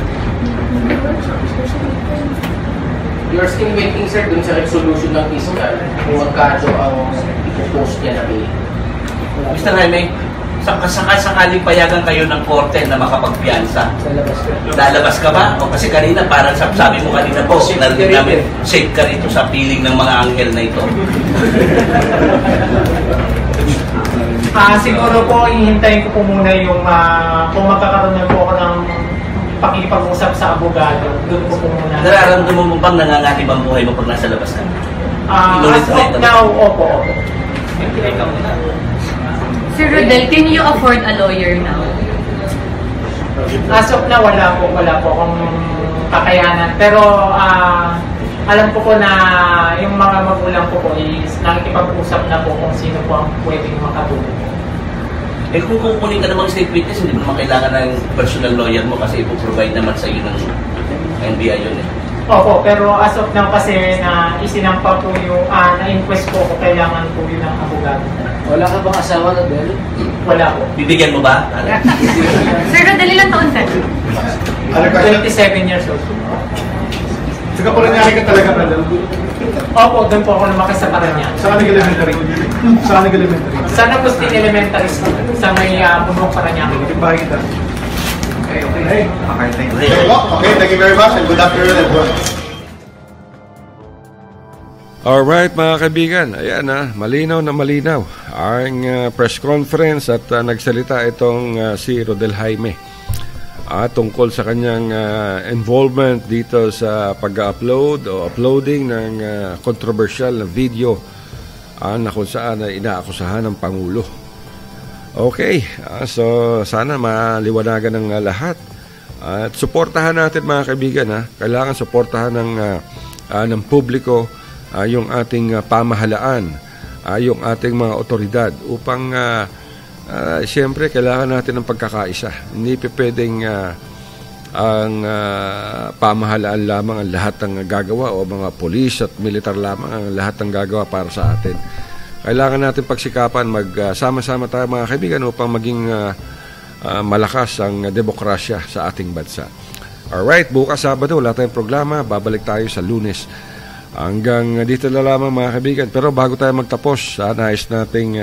S19: You're still waiting, sir, dun sa resolution ng fiscal kung magkano ang ipopost niya na bill.
S8: Mr. Jaime, sakaling payagan kayo ng korte na makapagpiyansa. Lalabas ka ba? O kasi kanina, parang sabi mo kanina po, narinig namin, safe ka rito sa piling ng mga anghel na ito.
S9: Siguro po, hihintayin ko po muna yung kung magkakaroon na po ako ng pakipag-usap sa abogado. Doon ko po muna.
S8: Nararamdaman mo bang nangangatib ang buhay mo pag nasa labas ka?
S9: As of now, opo.
S18: Sir Rodel, can you afford a lawyer now?
S9: As of now, wala po akong kakayanan. Pero alam ko po na yung mga magulang ko po is nakikipag-usap na po kung sino po ang pwedeng makatulong.
S8: Kung kukunin ka namang state witness, hindi mo naman kailangan ng personal lawyer mo kasi ipoprovide naman sa iyo ng NBI yun eh.
S9: Opo, pero as of now kasi na isinampa po yung na-inquest po ko, kailangan po yun ng abogado.
S15: Wala ka bang asawa na Del?
S9: Wala po.
S8: Bibigyan mo ba?
S18: Sir Rodel, ilang taon ka?
S9: 27 years old.
S7: Saka Paranaque ka talaga, Radel?
S9: Opo, doon po ako lumaki sa Paranaque.
S7: Saan nag-elementary?
S9: Sa Agustin Elementary School, sa may Bundok Paranaque.
S7: Bahay kita.
S4: Okay, thank you. Okay, thank you very much and good afternoon everyone.
S3: Alright mga kaibigan, ayan malinaw na malinaw ang press conference at nagsalita itong si Rodel Jaime tungkol sa kanyang involvement dito sa pag-upload o uploading ng controversial na video na kung saan inaakusahan ng Pangulo. Okay, so sana maliwanagan ng lahat at suportahan natin mga kaibigan. Kailangan suportahan ng publiko yung ating pamahalaan, yung ating mga otoridad upang siyempre kailangan natin ng pagkakaisa. Hindi pwedeng ang pamahalaan lamang ang lahat ng gagawa o mga polis at militar lamang ang lahat ng gagawa para sa atin. Kailangan natin pagsikapan, magsama-sama tayo mga kaibigan upang maging malakas ang demokrasya sa ating bansa. Alright, bukas Sabado wala tayong programa, babalik tayo sa Lunes. Hanggang dito na lamang mga kaibigan. Pero bago tayo magtapos, nais nating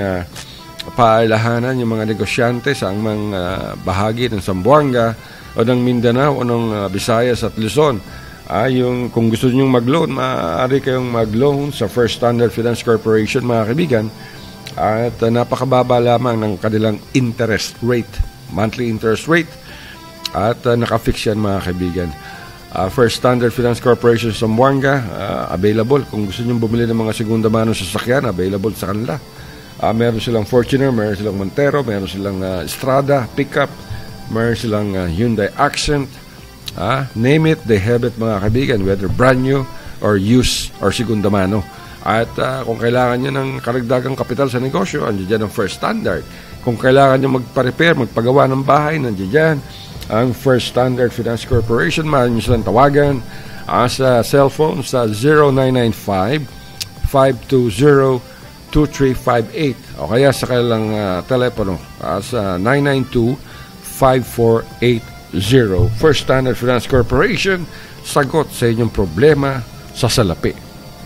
S3: paalahanan yung mga negosyante sa mga bahagi ng Zamboanga o ng Mindanao o ng Visayas at Luzon. Yung kung gusto niyo mag-loan, maaari kayong mag-loan sa First Standard Finance Corporation mga kaibigan at napakababa lamang ng kanilang interest rate, monthly interest rate at nakafix yan mga kaibigan. First Standard Finance Corporation sa Zamboanga, available kung gusto niyo bumili ng mga segunda mano sasakyan, available sa kanila. Meron silang Fortuner, meron silang Montero, meron silang Strada, pickup, meron silang Hyundai Accent. Name it, they have it mga kaibigan, whether brand new or used or segunda mano. At kung kailangan nyo ng karagdagang kapital sa negosyo, andyan dyan ang First Standard. Kung kailangan nyo magpa-repair, magpagawa ng bahay, nandiyan dyan ang First Standard Finance Corporation. Maaari nyo silang tawagan sa cellphone sa 0995-520-2358 o kaya sa kailang telepono sa 992-5480. First Standard Finance Corporation, sagot sa inyong problema sa salapi.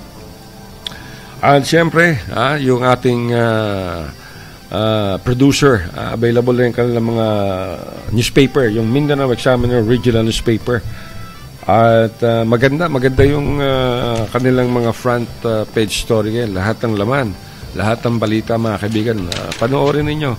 S3: At siyempre, yung ating producer, available na yung kanilang mga newspaper, yung Mindanao Examiner Regional Newspaper. At maganda yung kanilang mga front page story ngayon. Lahat ng laman, lahat ng balita mga kaibigan, panoorin ninyo.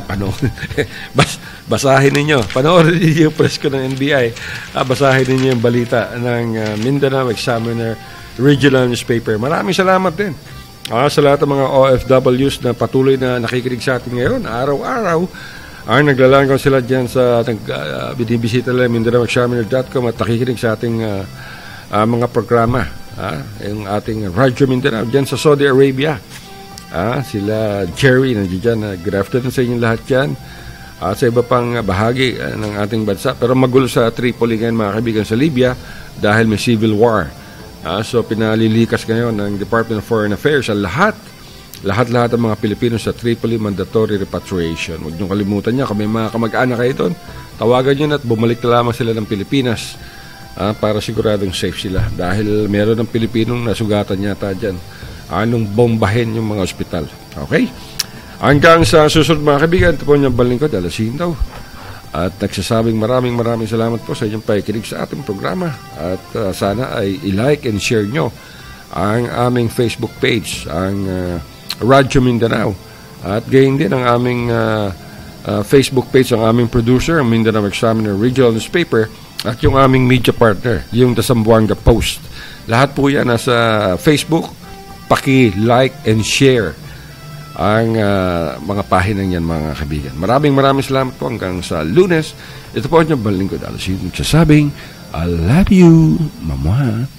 S3: Basahin ninyo. Panoorin ninyo yung press ko ng NBI. Basahin ninyo yung balita ng Mindanao Examiner Regional Newspaper. Maraming salamat din sa lahat ng mga OFWs na patuloy na nakikinig sa atin ngayon. Araw-araw naglalanggaw sila dyan sa binibisita nila MindanaoExaminer.com at nakikinig sa ating mga programa. Yung ating Radyo Mindanao dyan sa Saudi Arabia. Sila Jerry nandiyan. Good afternoon sa inyong lahat dyan. Sa iba pang bahagi ng ating bansa. Pero magulo sa Tripoli ngayon mga kaibigan sa Libya dahil may civil war. So pinalilikas ngayon ng Department of Foreign Affairs ang lahat ng mga Pilipino sa Tripoli mandatory repatriation. Huwag niyong kalimutan niya kung may mga kamag-anak kayo doon, tawagan niyo na at bumalik na lamang sila ng Pilipinas para siguradong safe sila dahil meron ng Pilipinong nasugatan yata dyan anong bombahin yung mga ospital. Okay? Hanggang sa susunod mga kaibigan, ito po niyang balingkod, Alasindaw. At nagsasabing maraming salamat po sa inyong pakikinig sa ating programa. At sana ay i-like and share nyo ang aming Facebook page, ang Radyo Mindanao. At gayon din ang aming Facebook page, ang aming producer, ang Mindanao Examiner Regional Newspaper, at yung aming media partner, yung The Zamboanga Post. Lahat po yan nasa Facebook. Paki-like and share ang mga pahinang yan, mga kaibigan. Maraming salamat po hanggang sa Lunes. Ito po ang inyong balingkod. Alas yung nagsasabing, I love you, Mama.